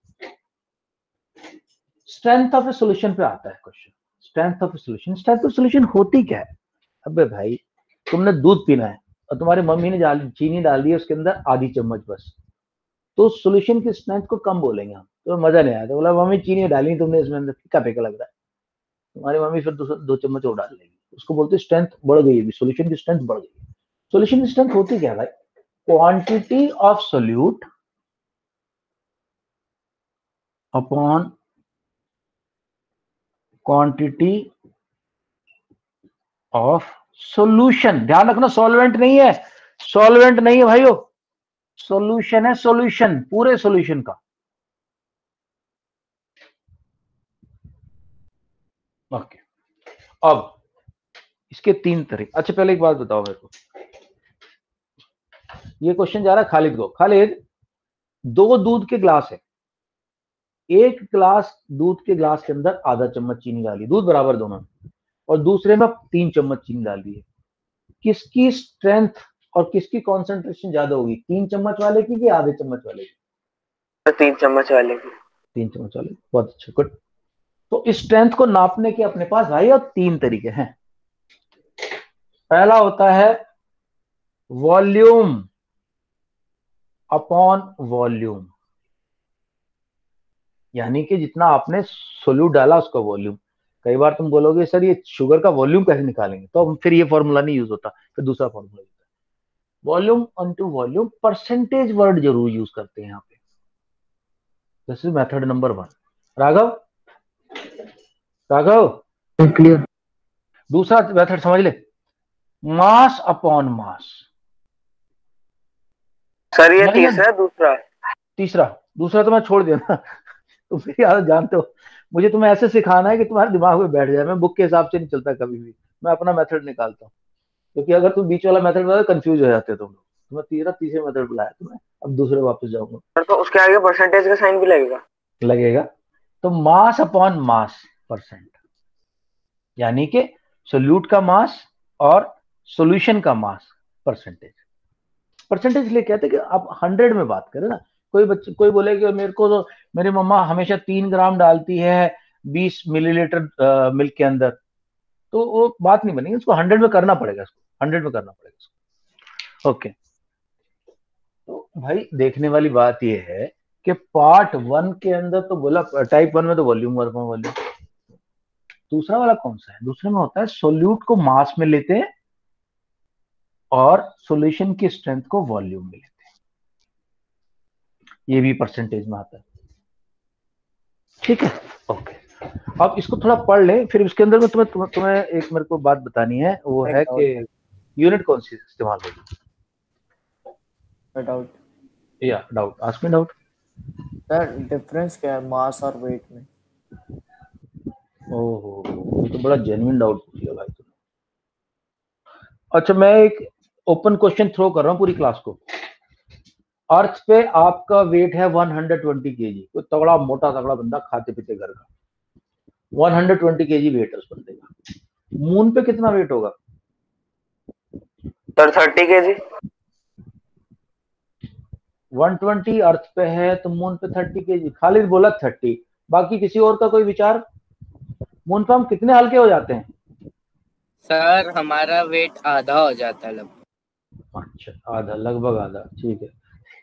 A: strength of a solution पे आता है question. Strength of a solution, strength of solution होती क्या है? अबे भाई, तुमने दूध पीना है और तुम्हारी मम्मी ने डाल चीनी डाल दी है उसके अंदर आधी चम्मच बस, तो सॉल्यूशन की स्ट्रेंथ को कम बोलेंगे हम, तो मजा नहीं आया। तो बोला मम्मी चीनी डाली तुमने इसमें अंदर, फीका फीका लग रहा है। तुम्हारी मम्मी फिर दो, दो चम्मच और डाल लेगी, उसको बोलते स्ट्रेंथ बढ़ गई है, सॉल्यूशन की स्ट्रेंथ बढ़ गई है। सॉल्यूशन की स्ट्रेंथ होती क्या है भाई? Quantity of solute upon quantity of solution. ध्यान रखना, सॉल्वेंट नहीं है, सॉल्वेंट नहीं है भाइयों, सॉल्यूशन है, सॉल्यूशन, पूरे सॉल्यूशन का। ओके, अब इसके तीन तरीके। अच्छा पहले एक बात बताओ मेरे को, ये क्वेश्चन जा रहा है खालिद को। खालिद, दो दूध के ग्लास है, एक ग्लास दूध के ग्लास के अंदर आधा चम्मच चीनी डाली, दूध बराबर दोनों, और दूसरे में तीन चम्मच चीनी डाल दी है। किसकी स्ट्रेंथ और किसकी कॉन्सेंट्रेशन ज्यादा होगी, तीन चम्मच वाले की कि आधे चम्मच वाले की?
B: तीन चम्मच वाले की।
A: तीन चम्मच वाले, बहुत अच्छा, गुड। तो इस स्ट्रेंथ को नापने के अपने पास भाई और तीन तरीके हैं। पहला होता है वॉल्यूम अपॉन वॉल्यूम, यानी कि जितना आपने सोल्यूट डाला उसका वॉल्यूम। कई बार तुम बोलोगे सर ये शुगर का वॉल्यूम कैसे निकालेंगे, तो फिर ये फॉर्मूला नहीं यूज होता, फिर दूसरा फॉर्मूला यूज होता है। Volume into volume, percentage word जरूर यूज करते हैं यहाँ पे। This is method number one. Raghav, Raghav
D: clear.
A: दूसरा मेथड समझ ले, मास अपॉन मास।
B: सर ये तीसरा दूसरा
A: तीसरा दूसरा तो मैं छोड़ दिया ना तुम मेरी आदत जानते हो, मुझे तुम्हें ऐसे सिखाना है कि तुम्हारे दिमाग में बैठ जाए। मैं बुक के हिसाब से नहीं चलता कभी भी, मैं अपना मेथड निकालता हूँ, क्योंकि अगर तुम बीच वाला मेथड बताओ कंफ्यूज हो जाते हो तुम लोग। तो मैं तीसरा तीसरे मेथड बुलाया तुम्हें, अब दूसरे वापस जाऊंगा।
B: सर, तो उसके आगे परसेंटेज का साइन भी लगेगा
A: लगेगा। तो मास अपॉन मास परसेंट, यानी कि सोल्यूट का मास और सॉल्यूशन का मास परसेंटेज। परसेंटेज इसलिए कहते हैं कि आप हंड्रेड में बात करें ना। कोई बच्चे कोई बोले कि मेरे को तो मेरी मम्मा हमेशा तीन ग्राम डालती है बीस मिलीलीटर मिल्क के अंदर, तो वो बात नहीं बनेगी, उसको हंड्रेड में करना पड़ेगा, उसको हंड्रेड में करना पड़ेगा उसको। ओके, तो भाई देखने वाली बात यह है कि पार्ट वन के अंदर तो बोला टाइप वन में तो वॉल्यूम वर्क में वॉल्यूम, दूसरा वाला कौन सा है? दूसरे में होता है सोल्यूट को मास में लेते हैं और सॉल्यूशन की स्ट्रेंथ को वॉल्यूम में लेते हैं, ये भी परसेंटेज में आता है। ठीक है, ओके। अब इसको थोड़ा पढ़ ले, फिर उसके अंदर में तुम्हें तुम्हें, तुम्हें एक मेरे को बात बतानी है, वो है कि यूनिट कौन सी इस्तेमाल होगी।
E: डाउट
A: या doubt, ask me doubt.
E: Sir difference क्या है मास और वेट में?
A: ओहो, ये तो बड़ा जेन्युइन डाउट पूछ लिया भाई तुमने। अच्छा, मैं एक ओपन क्वेश्चन थ्रो कर रहा हूँ पूरी क्लास को। अर्थ पे आपका वेट है वन हंड्रेड ट्वेंटी केजी, कोई तगड़ा मोटा तगड़ा बंदा खाते पीते घर का, one hundred twenty KG weight है उस बंदे का। मून पे कितना वेट होगा?
B: Sir thirty KG.
A: One twenty earth पे है तो मून पे थर्टी केजी। खालिद बोला थर्टी, बाकी किसी और का कोई विचार? मून पे हम कितने हल्के हो जाते हैं?
I: सर हमारा वेट आधा हो जाता है लगभग।
A: अच्छा, आधा, लगभग आधा, ठीक है।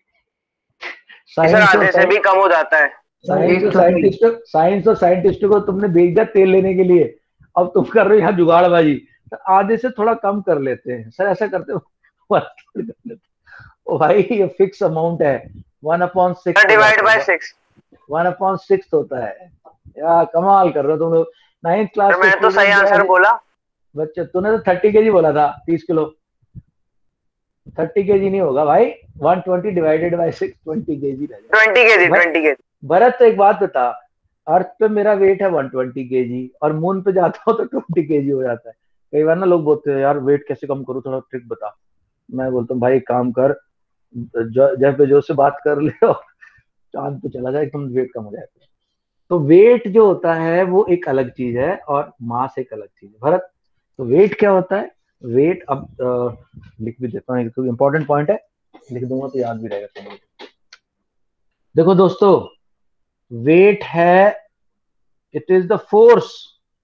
B: सर आधे से भी कम हो जाता है।
A: साइंस और साइंटिस्ट साइंस और साइंटिस्ट को तुमने भेज दिया तेल लेने के लिए, अब तुम कर रहे हो यहाँ जुगाड़बाजी। तो आधे से थोड़ा कम कर लेते हैं सर, ऐसा करते हो ओ भाई, ये फिक्स अमाउंट है, one upon six
B: divide by six,
A: one upon six होता है। यार कमाल कर रहे हो तुम लोग, नाइन्थ क्लास।
B: मैं तो सही आंसर बोला
A: बच्चे, तूने तो थर्टी केजी बोला था, तीस किलो। थर्टी केजी नहीं होगा भाई, one twenty divided by six, twenty KG रहेगा।
B: Twenty KG, twenty KG.
A: Bharat तो एक बात बता, अर्थ पे मेरा वेट है वन ट्वेंटी केजी और मून पे जाता हूँ तो ट्वेंटी केजी हो जाता है। कई बार ना लोग बोलते हैं यार वेट कैसे कम करूँ, थोड़ा ट्रिक बता। मैं बोलता हूँ भाई काम कर, जेफ बेजोस से बात कर ले और चांद पे चला जाए, तुम वेट कम हो जाएगा। तो वेट जो होता है वो एक अलग चीज है और मास एक अलग चीज है। भरत, तो वेट क्या होता है? वेट, अब आ, लिख भी देता हूँ, तो इंपॉर्टेंट पॉइंट है, लिख दूंगा तो याद भी रहेगा तुम्हें। देखो दोस्तों, वेट है, it is the force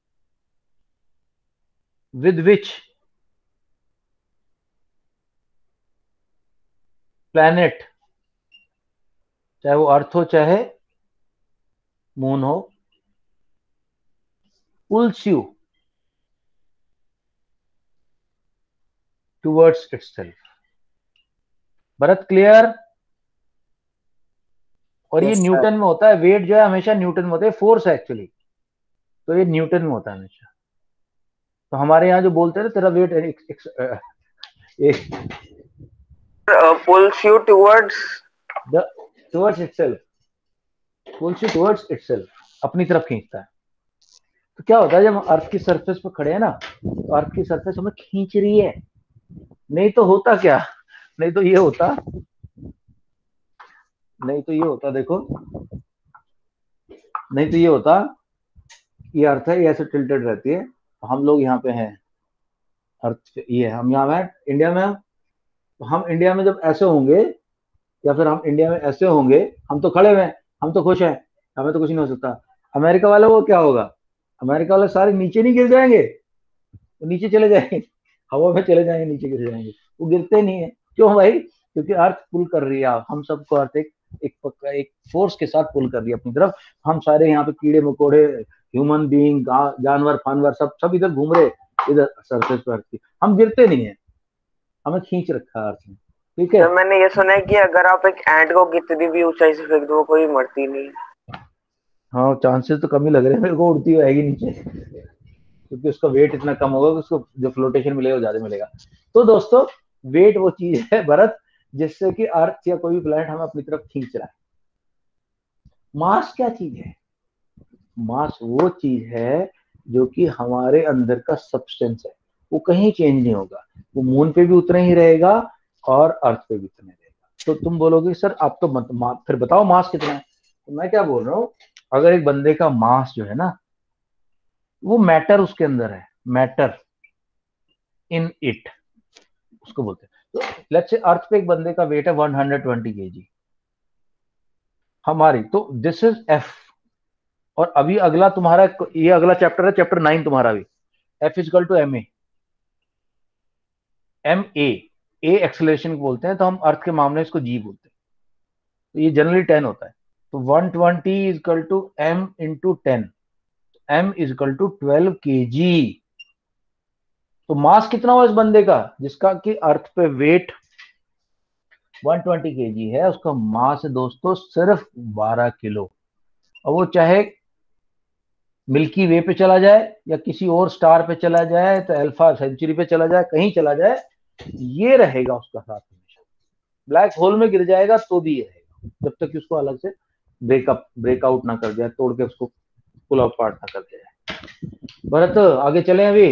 A: with which planet, चाहे वो अर्थ हो चाहे मून हो, pulls you towards itself। Bharat clear? और yes, ये न्यूटन में होता है, वेट जो है हमेशा न्यूटन में होता है, फोर्स है एक्चुअली, तो ये न्यूटन में होता है हमेशा। तो हमारे यहाँ जो बोलते हैं तेरा weight
B: pulls you towards
A: the towards itself, pulls you towards itself, अपनी तरफ खींचता है। तो क्या होता है जब अर्थ की सरफेस पर खड़े हैं ना, तो अर्थ की सरफेस हमें खींच रही है, नहीं तो होता क्या, नहीं तो ये होता नहीं तो ये होता देखो, नहीं तो ये होता, ये अर्थ है, ये ऐसे टिल्टेड रहती है, हम लोग यहाँ पे हैं, अर्थ ये हम यहाँ में इंडिया में, तो हम इंडिया में जब ऐसे होंगे या फिर हम इंडिया में ऐसे होंगे, हम तो खड़े हुए हैं, हम तो खुश हैं, हमें तो कुछ नहीं हो सकता। अमेरिका वाला वो क्या होगा, अमेरिका वाले सारे नीचे नहीं गिर जाएंगे, वो नीचे चले जाएंगे, हवा में चले जाएंगे, नीचे गिर जाएंगे, वो गिरते नहीं है। क्यों भाई? क्योंकि अर्थ पुल कर रही है, हम सबको अर्थ एक एक एक फोर्स के साथ पुल कर रही है अपनी तरफ। हम सारे यहाँ पे कीड़े मकोड़े, ह्यूमन बीइंग, जानवर फानवर, सब सब इधर घूम रहे, इधर सरफेस पर अर्थ की, हम गिरते नहीं है, हमें खींच रखा है अर्थ ने। ठीक है,
B: तो मैंने ये सुना है कि अगर आप एक एंट को कितनी भी ऊंचाई से फेंक दो, कोई मरती नहीं।
A: हाँ, चांसेस तो कम ही लग रहे हैं मेरे को, उड़ती हुई आएगी नीचे, क्योंकि उसका वेट इतना कम होगा कि उसको जो फ्लोटेशन मिलेगा वो ज्यादा मिलेगा। तो दोस्तों, वेट वो चीज है भरत जिससे कि अर्थ या कोई भी प्लैनेट हमें अपनी तरफ खींच रहा है। मास क्या चीज है? मास वो चीज है जो कि हमारे अंदर का सब्सटेंस है, वो कहीं चेंज नहीं होगा, वो मून पे भी उतना ही रहेगा और अर्थ पे भी उतना ही रहेगा। तो तुम बोलोगे सर आप तो मत, मा, फिर बताओ मास कितना है? तो मैं क्या बोल रहा हूँ, अगर एक बंदे का मास जो है ना, वो मैटर उसके अंदर है, मैटर इन इट उसको बोलते हैं। तो लेट्स से अर्थ पे एक बंदे का वेट है वन हंड्रेड ट्वेंटी केजी हमारी, तो दिस इज एफ। और अभी अगला तुम्हारा, ये अगला चैप्टर है, चैप्टर नाइन तुम्हारा भी, F equal to M A. M A A acceleration बोलते हैं, तो हम अर्थ के मामले में इसको जी बोलते हैं। तो ये जनरली टेन होता है, तो one twenty equal to M into ten, M equal to twelve K G. तो मास कितना हुआ इस बंदे का, जिसका कि अर्थ पे वेट वन ट्वेंटी केजी है, उसका मास है दोस्तों सिर्फ बारह किलो। और वो चाहे मिल्की वे पे चला जाए या किसी और स्टार पे चला जाए, तो अल्फा सेंचुरी पे चला जाए, कहीं चला जाए, ये रहेगा उसका साथ हमेशा। ब्लैक होल में गिर जाएगा तो भी ये रहेगा, जब तक कि उसको अलग से ब्रेकअप ब्रेकआउट ना कर जाए, तोड़ के उसको पुल अपार्ट ना कर जाए। भरत आगे चले अभी।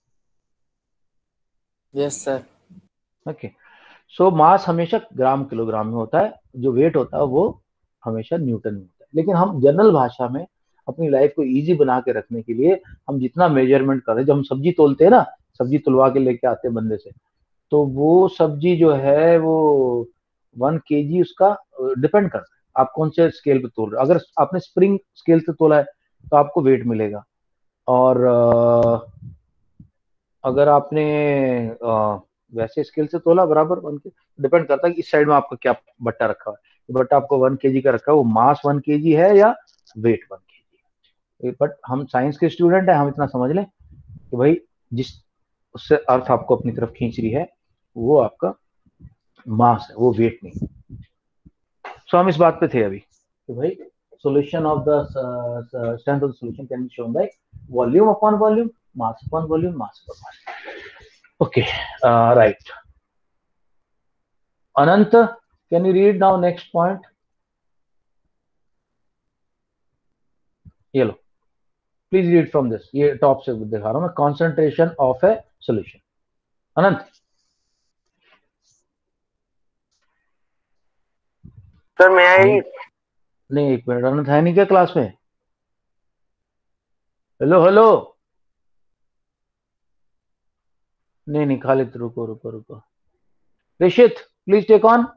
E: Yes sir.
A: Okay, so mass हमेशा ग्राम किलोग्राम में होता है, जो वेट होता है वो हमेशा न्यूटन में होता है। लेकिन हम जनरल भाषा में अपनी लाइफ को इजी बना के रखने के लिए हम जितना मेजरमेंट करें, जब हम सब्जी तोलते हैं ना, सब्जी तुलवा के लेके आते हैं बंदे से, तो वो सब्जी जो है वो वन केजी उसका डिपेंड करता है आप कौन से स्केल पे तोल रहे हो। अगर आपने स्प्रिंग स्केल से तोला है तो आपको वेट मिलेगा, और अ, अगर आपने अ, वैसे स्केल से तोला बराबर वन के, डिपेंड करता है कि इस साइड में आपका क्या बट्टा रखा हुआ है। बट्टा आपको वन केजी का रखा है, वो मास वन केजी है या वेट वन केजी है। बट हम साइंस के स्टूडेंट हैं, हम इतना समझ लें कि भाई जिस उससे अर्थ आपको अपनी तरफ खींच रही है वो आपका मास है, वो वेट नहीं। सो हम इस बात पे थे अभी कि भाई solution of the uh, uh, strength of the solution can be shown by volume upon volume, mass upon volume, mass upon mass. Okay, uh, right. Anant, can you read now next point? ये लो, please read from this. ये top से दिखा रहा हूँ मैं, concentration of a solution. Anant,
B: sir मैं आई
A: नहीं एक मिनट, अनंत है नहीं क्या क्लास में? हेलो हेलो, नहीं नहीं खाली, रुको रुको रुको। Rishit, please take on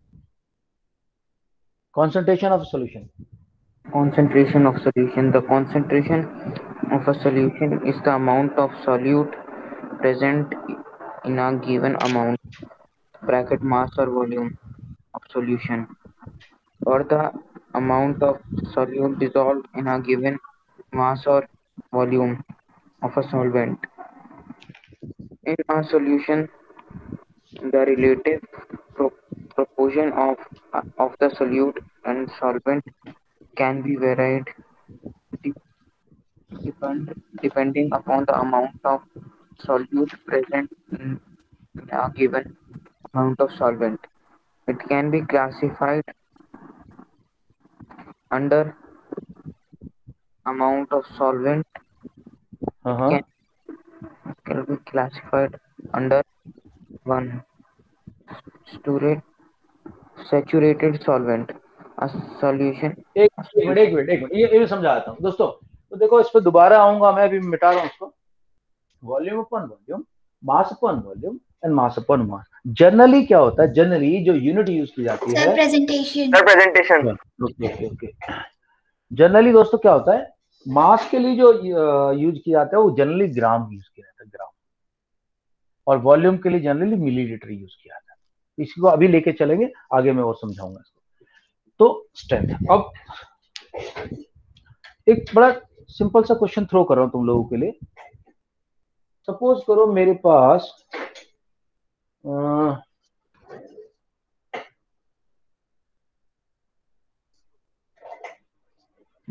A: concentration of a solution.
I: Concentration of solution. The concentration of a solution is the amount of solute present in a given amount bracket mass or volume of solution, or the amount of solute dissolved in a given mass or volume of a solvent. In a solution, the relative pro- proportion of of the solute and solvent can be varied de- depend, depending upon the amount of solute present in a given amount of solvent. It can be classified under amount of solvent. It
A: Uh-huh.
I: can, it can be classified under one saturate, saturated solvent. A solution.
A: एक
I: A
A: एक minute एक
I: solution
A: minute एक minute, ये ये भी समझा देता हूँ दोस्तों। तो देखो इस पर दोबारा आऊंगा मैं, अभी मिटा रहा हूँ इसको। Volume upon volume, mass upon volume and mass upon mass. Generally क्या होता है, जनरली जो यूनिट यूज की जाती
C: Sir,
A: है,
C: presentation.
B: Sir presentation
A: okay okay okay, generally दोस्तों क्या होता है, मास के लिए जो यूज किया जाता है वो जनरली ग्राम यूज किया जाता है, ग्राम। और वॉल्यूम के लिए जनरली मिलीलीटर यूज किया जाता है। इसको अभी लेके चलेंगे आगे, मैं और समझाऊंगा इसको। तो स्ट्रेंथ, अब एक बड़ा सिंपल सा क्वेश्चन थ्रो कर रहा हूं तुम लोगों के लिए। सपोज करो मेरे पास आ,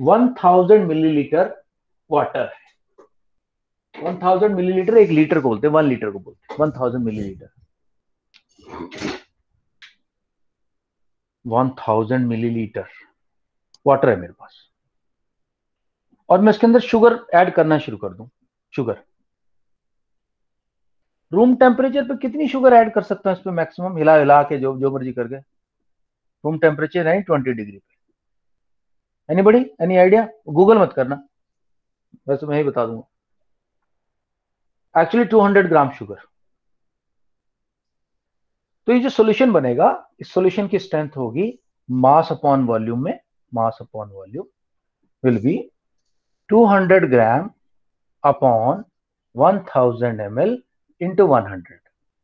A: वन थाउजेंड मिलीलीटर वाटर है। वन थाउजेंड मिलीलीटर एक लीटर को बोलते हैं, वन लीटर को बोलते हैं one thousand millilitre. One thousand millilitre water है मेरे पास, और मैं इसके अंदर शुगर ऐड करना शुरू कर दूं। शुगर रूम टेम्परेचर पे कितनी शुगर ऐड कर सकता हूं इस पे मैक्सिमम, हिला हिला के जो जो मर्जी करके। रूम टेम्परेचर है ट्वेंटी डिग्री पे। Anybody, any idea? गूगल मत करना, वैसे मैं ही बता दूंगा। Actually two hundred gram sugar. तो ये जो सॉल्यूशन बनेगा, इस सॉल्यूशन की स्ट्रेंथ होगी मास अपॉन वॉल्यूम में, mass upon volume will be two hundred gram upon one thousand M L into one hundred.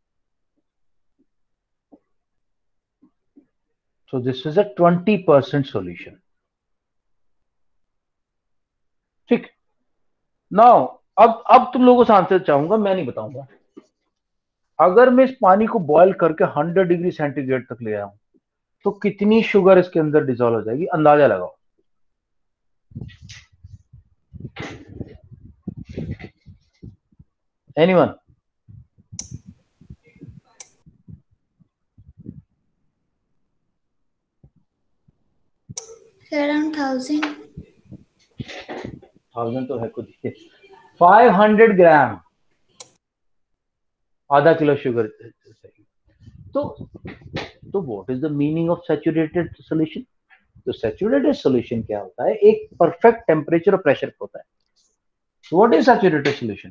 A: So this is a twenty percent solution. ठीक। Now अब अब तुम लोगों से आंसर चाहूंगा, मैं नहीं बताऊंगा। अगर मैं इस पानी को बॉयल करके हंड्रेड डिग्री सेंटीग्रेड तक ले आऊं तो कितनी शुगर इसके अंदर डिसॉल्व हो जाएगी, अंदाजा लगाओ। एनीवन?
C: Around thousand.
A: थाउजेंड तो है कुछ, फाइव हंड्रेड ग्राम, आधा किलो शुगर। तो तो what is the meaning of saturated solution? तो सैचुरेटेड सॉल्यूशन क्या होता है? एक परफेक्ट टेम्परेचर और प्रेशर होता है। What is saturated solution?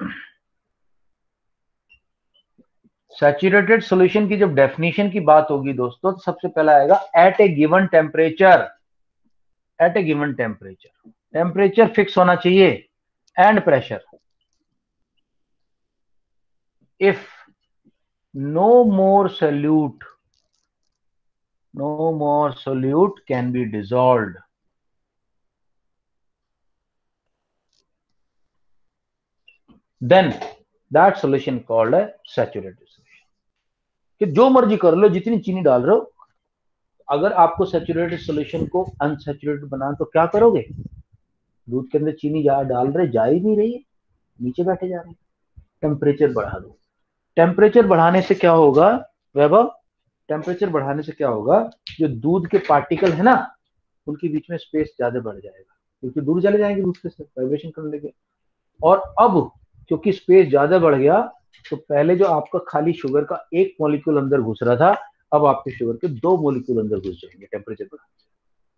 A: Saturated solution की जब डेफिनेशन की बात होगी दोस्तों, तो सबसे पहला आएगा at a given temperature. At a given temperature, temperature fix होना चाहिए, and pressure. If no more solute, no more solute can be dissolved, then that solution called a saturated solution। कि जो मर्जी कर लो, जितनी चीनी डाल रहे हो, अगर आपको सैचुरेटेड सॉल्यूशन को अनसैचुरेटेड बनाना तो क्या करोगे? दूध के अंदर चीनी जा डाल रहे, जा ही नहीं रही है, नीचे बैठे जा रहे हैं। टेम्परेचर बढ़ा दो। टेम्परेचर बढ़ाने से क्या होगा वैभव? टेम्परेचर बढ़ाने से क्या होगा? जो दूध के पार्टिकल है ना, उनके बीच में स्पेस ज्यादा बढ़ जाएगा, क्योंकि दूर चले जाएंगे दूध से, वाइब्रेशन करने लगे। और अब क्योंकि स्पेस ज्यादा बढ़ गया, तो पहले जो आपका खाली शुगर का एक मॉलिक्यूल अंदर घुस रहा था, अब आपके शुगर के दो मॉलिक्यूल अंदर घुस जाएंगे टेम्परेचर बढ़ाने से।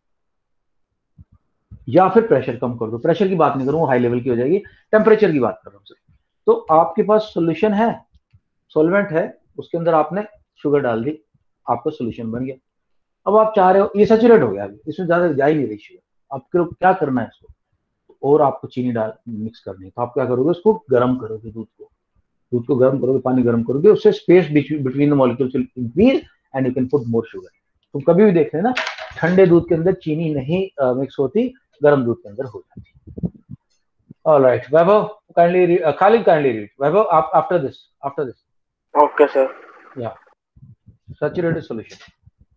A: या फिर प्रेशर कम कर दो। प्रेशर की बात नहीं करूंगा, हाई लेवल की हो जाएगी, टेम्परेचर की बात कर रहा हूं। तो आपके पास सोल्यूशन है, सॉल्वेंट है, उसके अंदर आपने शुगर डाल दी, आपका सोल्यूशन बन गया। अब आप चाह रहे हो, ये सैचुरेट हो गया, अभी इसमें ज्यादा जा ही नहीं रही शुगर, आपको क्या करना है इसको, और आपको चीनी डाल मिक्स करनी है। तो आप क्या करोगे? उसको गर्म करोगे, दूध को दूध को गर्म करोगे, पानी गर्म करोगे, उससे space between the molecules will increase and you can put more sugar. तुम कभी भी देख लेना, ठंडे दूध के अंदर चीनी नहीं मिक्स uh, होती, गर्म दूध के अंदर हो जाती। Alright Vaibhav, kindly Khalid kindly read. Vaibhav आप after this after this
B: okay sir.
A: या सैचुरेटेड सॉल्यूशन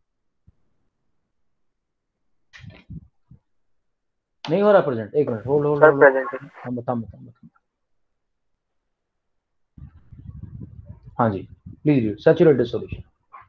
A: नहीं हो रहा प्रेजेंट? एक minute hold hold
B: sir
A: hold
B: present.
A: हम बता बता बता हाँ जी, please read saturated solution.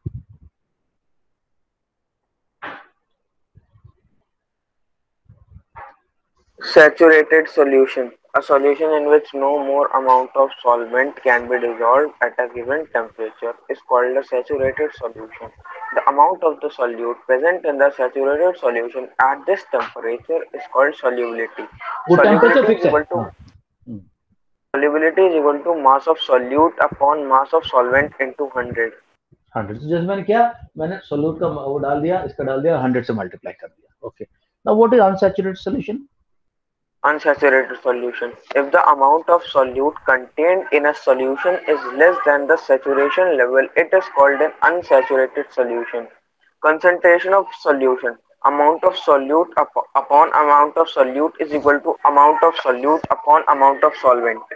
B: Saturated solution, a solution in which no more amount of solvent can be dissolved at a given temperature, is called a saturated solution. The amount of the solute present in the saturated solution at this temperature is called solubility.
A: वो temperature fix है।
B: equal to solubility is equal to mass of solute upon mass of solvent into hundred.
A: Hundred तो जैसे मैंने किया, मैंने solute का वो डाल दिया, इसका डाल दिया, हंड्रेड से मल्टीप्लाई कर दिया। Okay, now what is unsaturated solution?
B: Unsaturated solution, if the amount of solute contained in a solution is less than the saturation level, it is called an unsaturated solution. Concentration of solution, amount of solute up, upon amount of solute is equal to amount of solute upon amount of solvent.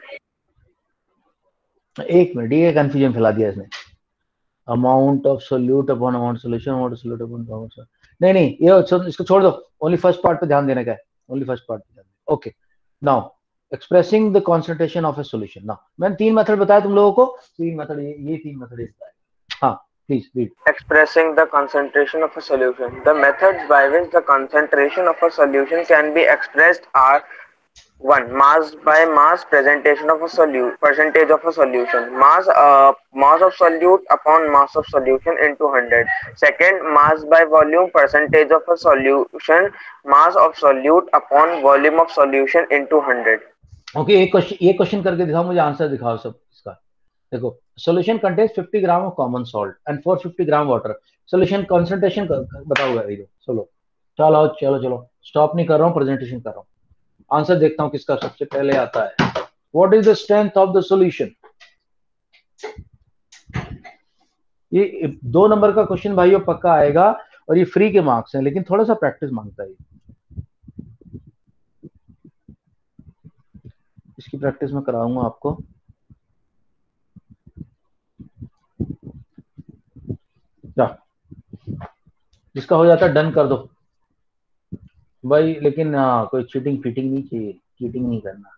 A: एक minute, ये confusion फैला दिया इसने। Amount of solute upon amount solution, amount of solute upon amount. नहीं नहीं, ये इसको छोड़ दो, ओनली फर्स्ट पार्ट पे ध्यान देने का है। ओनली फर्स्ट पार्ट पे ध्यान दें। Okay, now expressing the concentration of a solution. Now मैंने तीन मेथड बताया तुम लोगों को, तीन मेथड ये ये तीन मेथड इसका है। हाँ please read.
B: Expressing the concentration of a solution. The methods by which the concentration of a solution can be expressed are: one, mass by mass presentation of a solute, percentage of a solution, mass uh, mass of solute upon mass of solution into one hundred. Second, mass by volume, percentage of a solution, mass of solute upon volume of solution into one hundred.
A: Okay, एक question ये question करके दिखाओ मुझे, answer दिखाओ सब इसका। देखो, solution contains fifty gram of common salt and four fifty gram water. Solution concentration बताओ भाई। चलो चलो चलो चलो, स्टॉप नहीं कर रहा हूँ, प्रेजेंटेशन कर रहा हूँ। आंसर देखता हूँ किसका सबसे पहले आता है। What is the strength of the solution? ये दो नंबर का क्वेश्चन भाइयों पक्का आएगा, और ये फ्री के मार्क्स हैं, लेकिन थोड़ा सा प्रैक्टिस मांगता है। इसकी प्रैक्टिस मैं कराऊंगा आपको। जिसका हो जाता है डन कर दो भाई, लेकिन आ, कोई चीटिंग फीटिंग नहीं चाहिए, चीटिंग नहीं करना।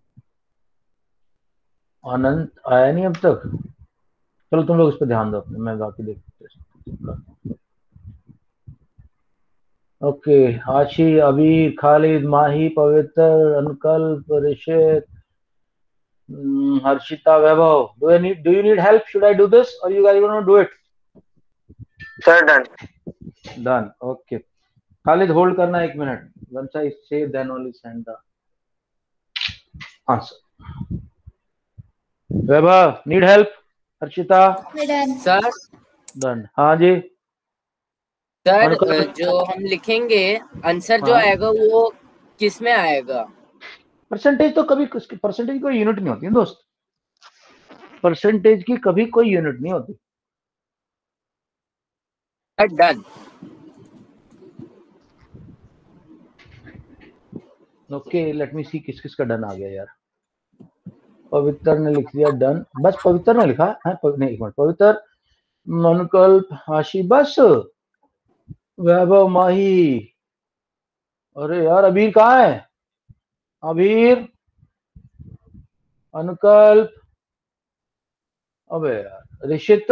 A: आनंद आया नहीं अब तक? चलो तुम लोग इस पर ध्यान दो, मैं बाकी देखता हूँ। ओके, आशी, अबीर, Khalid, Mahi, Pavitra, Anukalp, Rishit, Harshita, Vaibhav, do you need do you need help? Should I do this और you guys gonna do it?
B: Sir, done.
A: Done. Okay, Khalid hold करना एक minute. Once I say then only send the answer. Vaibhav, need help? Harshita?
J: Sir
A: done. हाँ जी
J: sir, जो हम लिखेंगे answer जो
A: हाँ।
J: आएगा वो किस में आएगा?
A: परसेंटेज तो कभी, परसेंटेज की कोई यूनिट नहीं होती है दोस्त, परसेंटेज की कभी कोई यूनिट नहीं होती।
J: Done.
A: Okay, let me see किस किस का डन आ गया यार। पवित्र ने लिख दिया डन, बस पवित्र ने लिखा है। नहीं एक मिनट, पवित्र, अनुकल्प, आशी, बस। वैभव, माही, अरे यार अबीर कहाँ है? अबीर, अनुकल्प, अबे यार ऋषित,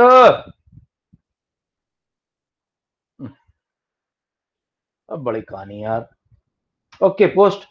A: अब बड़ी कहानी यार। Okay, post.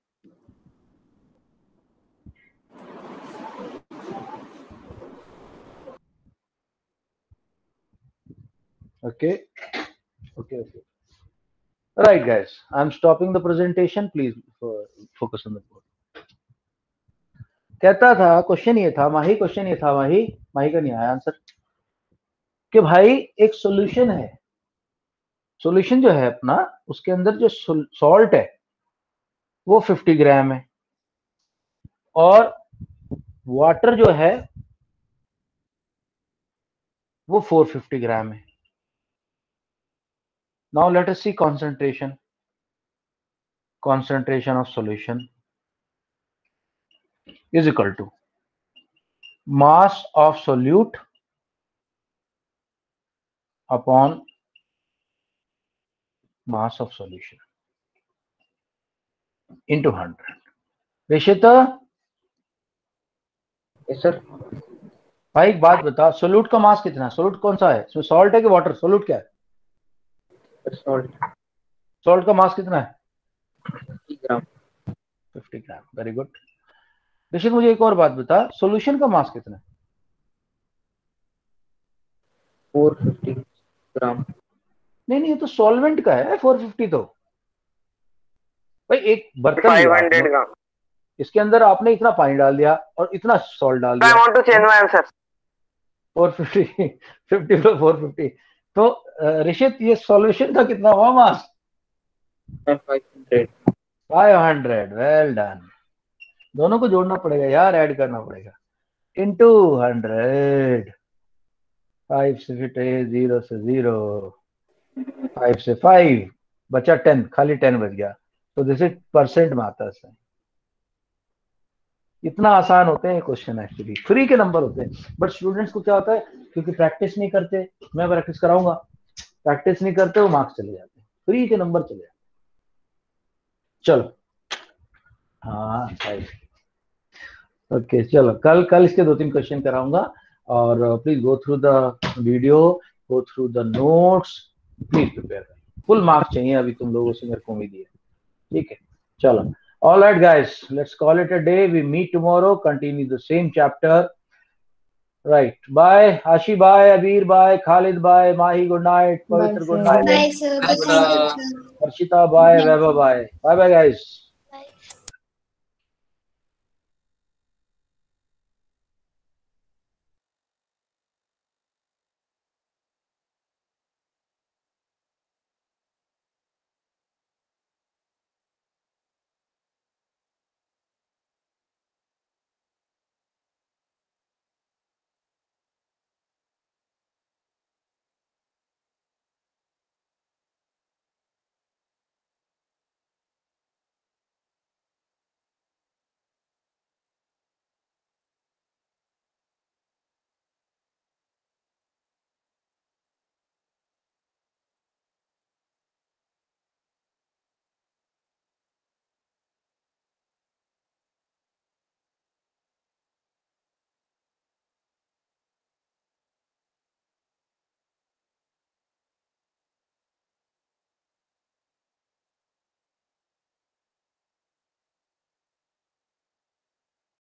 A: Okay, okay, okay. Right, guys. I'm stopping the presentation. Please uh, focus on the board. कहता था, क्वेश्चन ये था माही, क्वेश्चन ये था माही, माही का नहीं आया आंसर, कि भाई एक सॉल्यूशन है, सॉल्यूशन जो है अपना, उसके अंदर जो सॉल्ट है वो फिफ्टी ग्राम है, और वाटर जो है वो फोर फिफ्टी ग्राम है। Now let us see concentration. Concentration of solution is equal to mass of solute upon mass of solution into one hundred. Rishita?
I: Yes sir.
A: भाई एक बात बता, सोल्यूट का मास कितना है? सोल्यूट कौन सा है? इसमें सॉल्ट है कि वाटर? सोल्यूट क्या है?
I: सॉल्ट।
A: सॉल्ट का मास कितना है?
I: Fifty gram.
A: Fifty gram, very good. Rishit मुझे एक और बात बता, सॉल्यूशन का मास कितना है?
I: Four fifty gram.
A: नहीं नहीं, ये तो सॉल्वेंट का है फोर फिफ्टी। तो भाई एक बर्तन
B: फाइव हंड्रेड ग्राम,
A: इसके अंदर आपने इतना पानी डाल दिया और इतना सॉल्ट डाल दिया।
B: I want to change my answer.
A: Four fifty, fifty plus four fifty, तो ऋषित ये सॉल्यूशन का कितना हुआ mass?
I: Five hundred.
A: Five hundred, well done. दोनों को जोड़ना पड़ेगा यार, ऐड करना पड़ेगा। इनटू हंड्रेड, फाइव से फिर जीरो से जीरो, फाइव से फाइव बचा टेन, खाली टेन बच गया। तो दिस इज परसेंट में आता है। इतना आसान होते हैं क्वेश्चन, एक्चुअली फ्री के नंबर होते हैं, बट स्टूडेंट्स को क्या होता है, क्योंकि प्रैक्टिस नहीं करते, मैं प्रैक्टिस कराऊंगा, प्रैक्टिस नहीं करते वो मार्क्स चले जाते हैं, फ्री के नंबर चले जाते चलो हाँ भाई ओके चलो कल कल इसके दो तीन क्वेश्चन कराऊंगा और please go through the video, go through the notes, please prepare. Full marks चाहिए अभी तुम लोगों से, मेरे को उम्मीद है। ठीक है चलो, all right guys, let's call it a day. We meet tomorrow, continue the same chapter. Right, bye Ashi, bye Abir, bye Khalid, bye Mahi, good night, Pavitra good night,
C: Bye, sir. Good night, sir.
A: Harshita bye, Vaibhav bye, bye bye guys.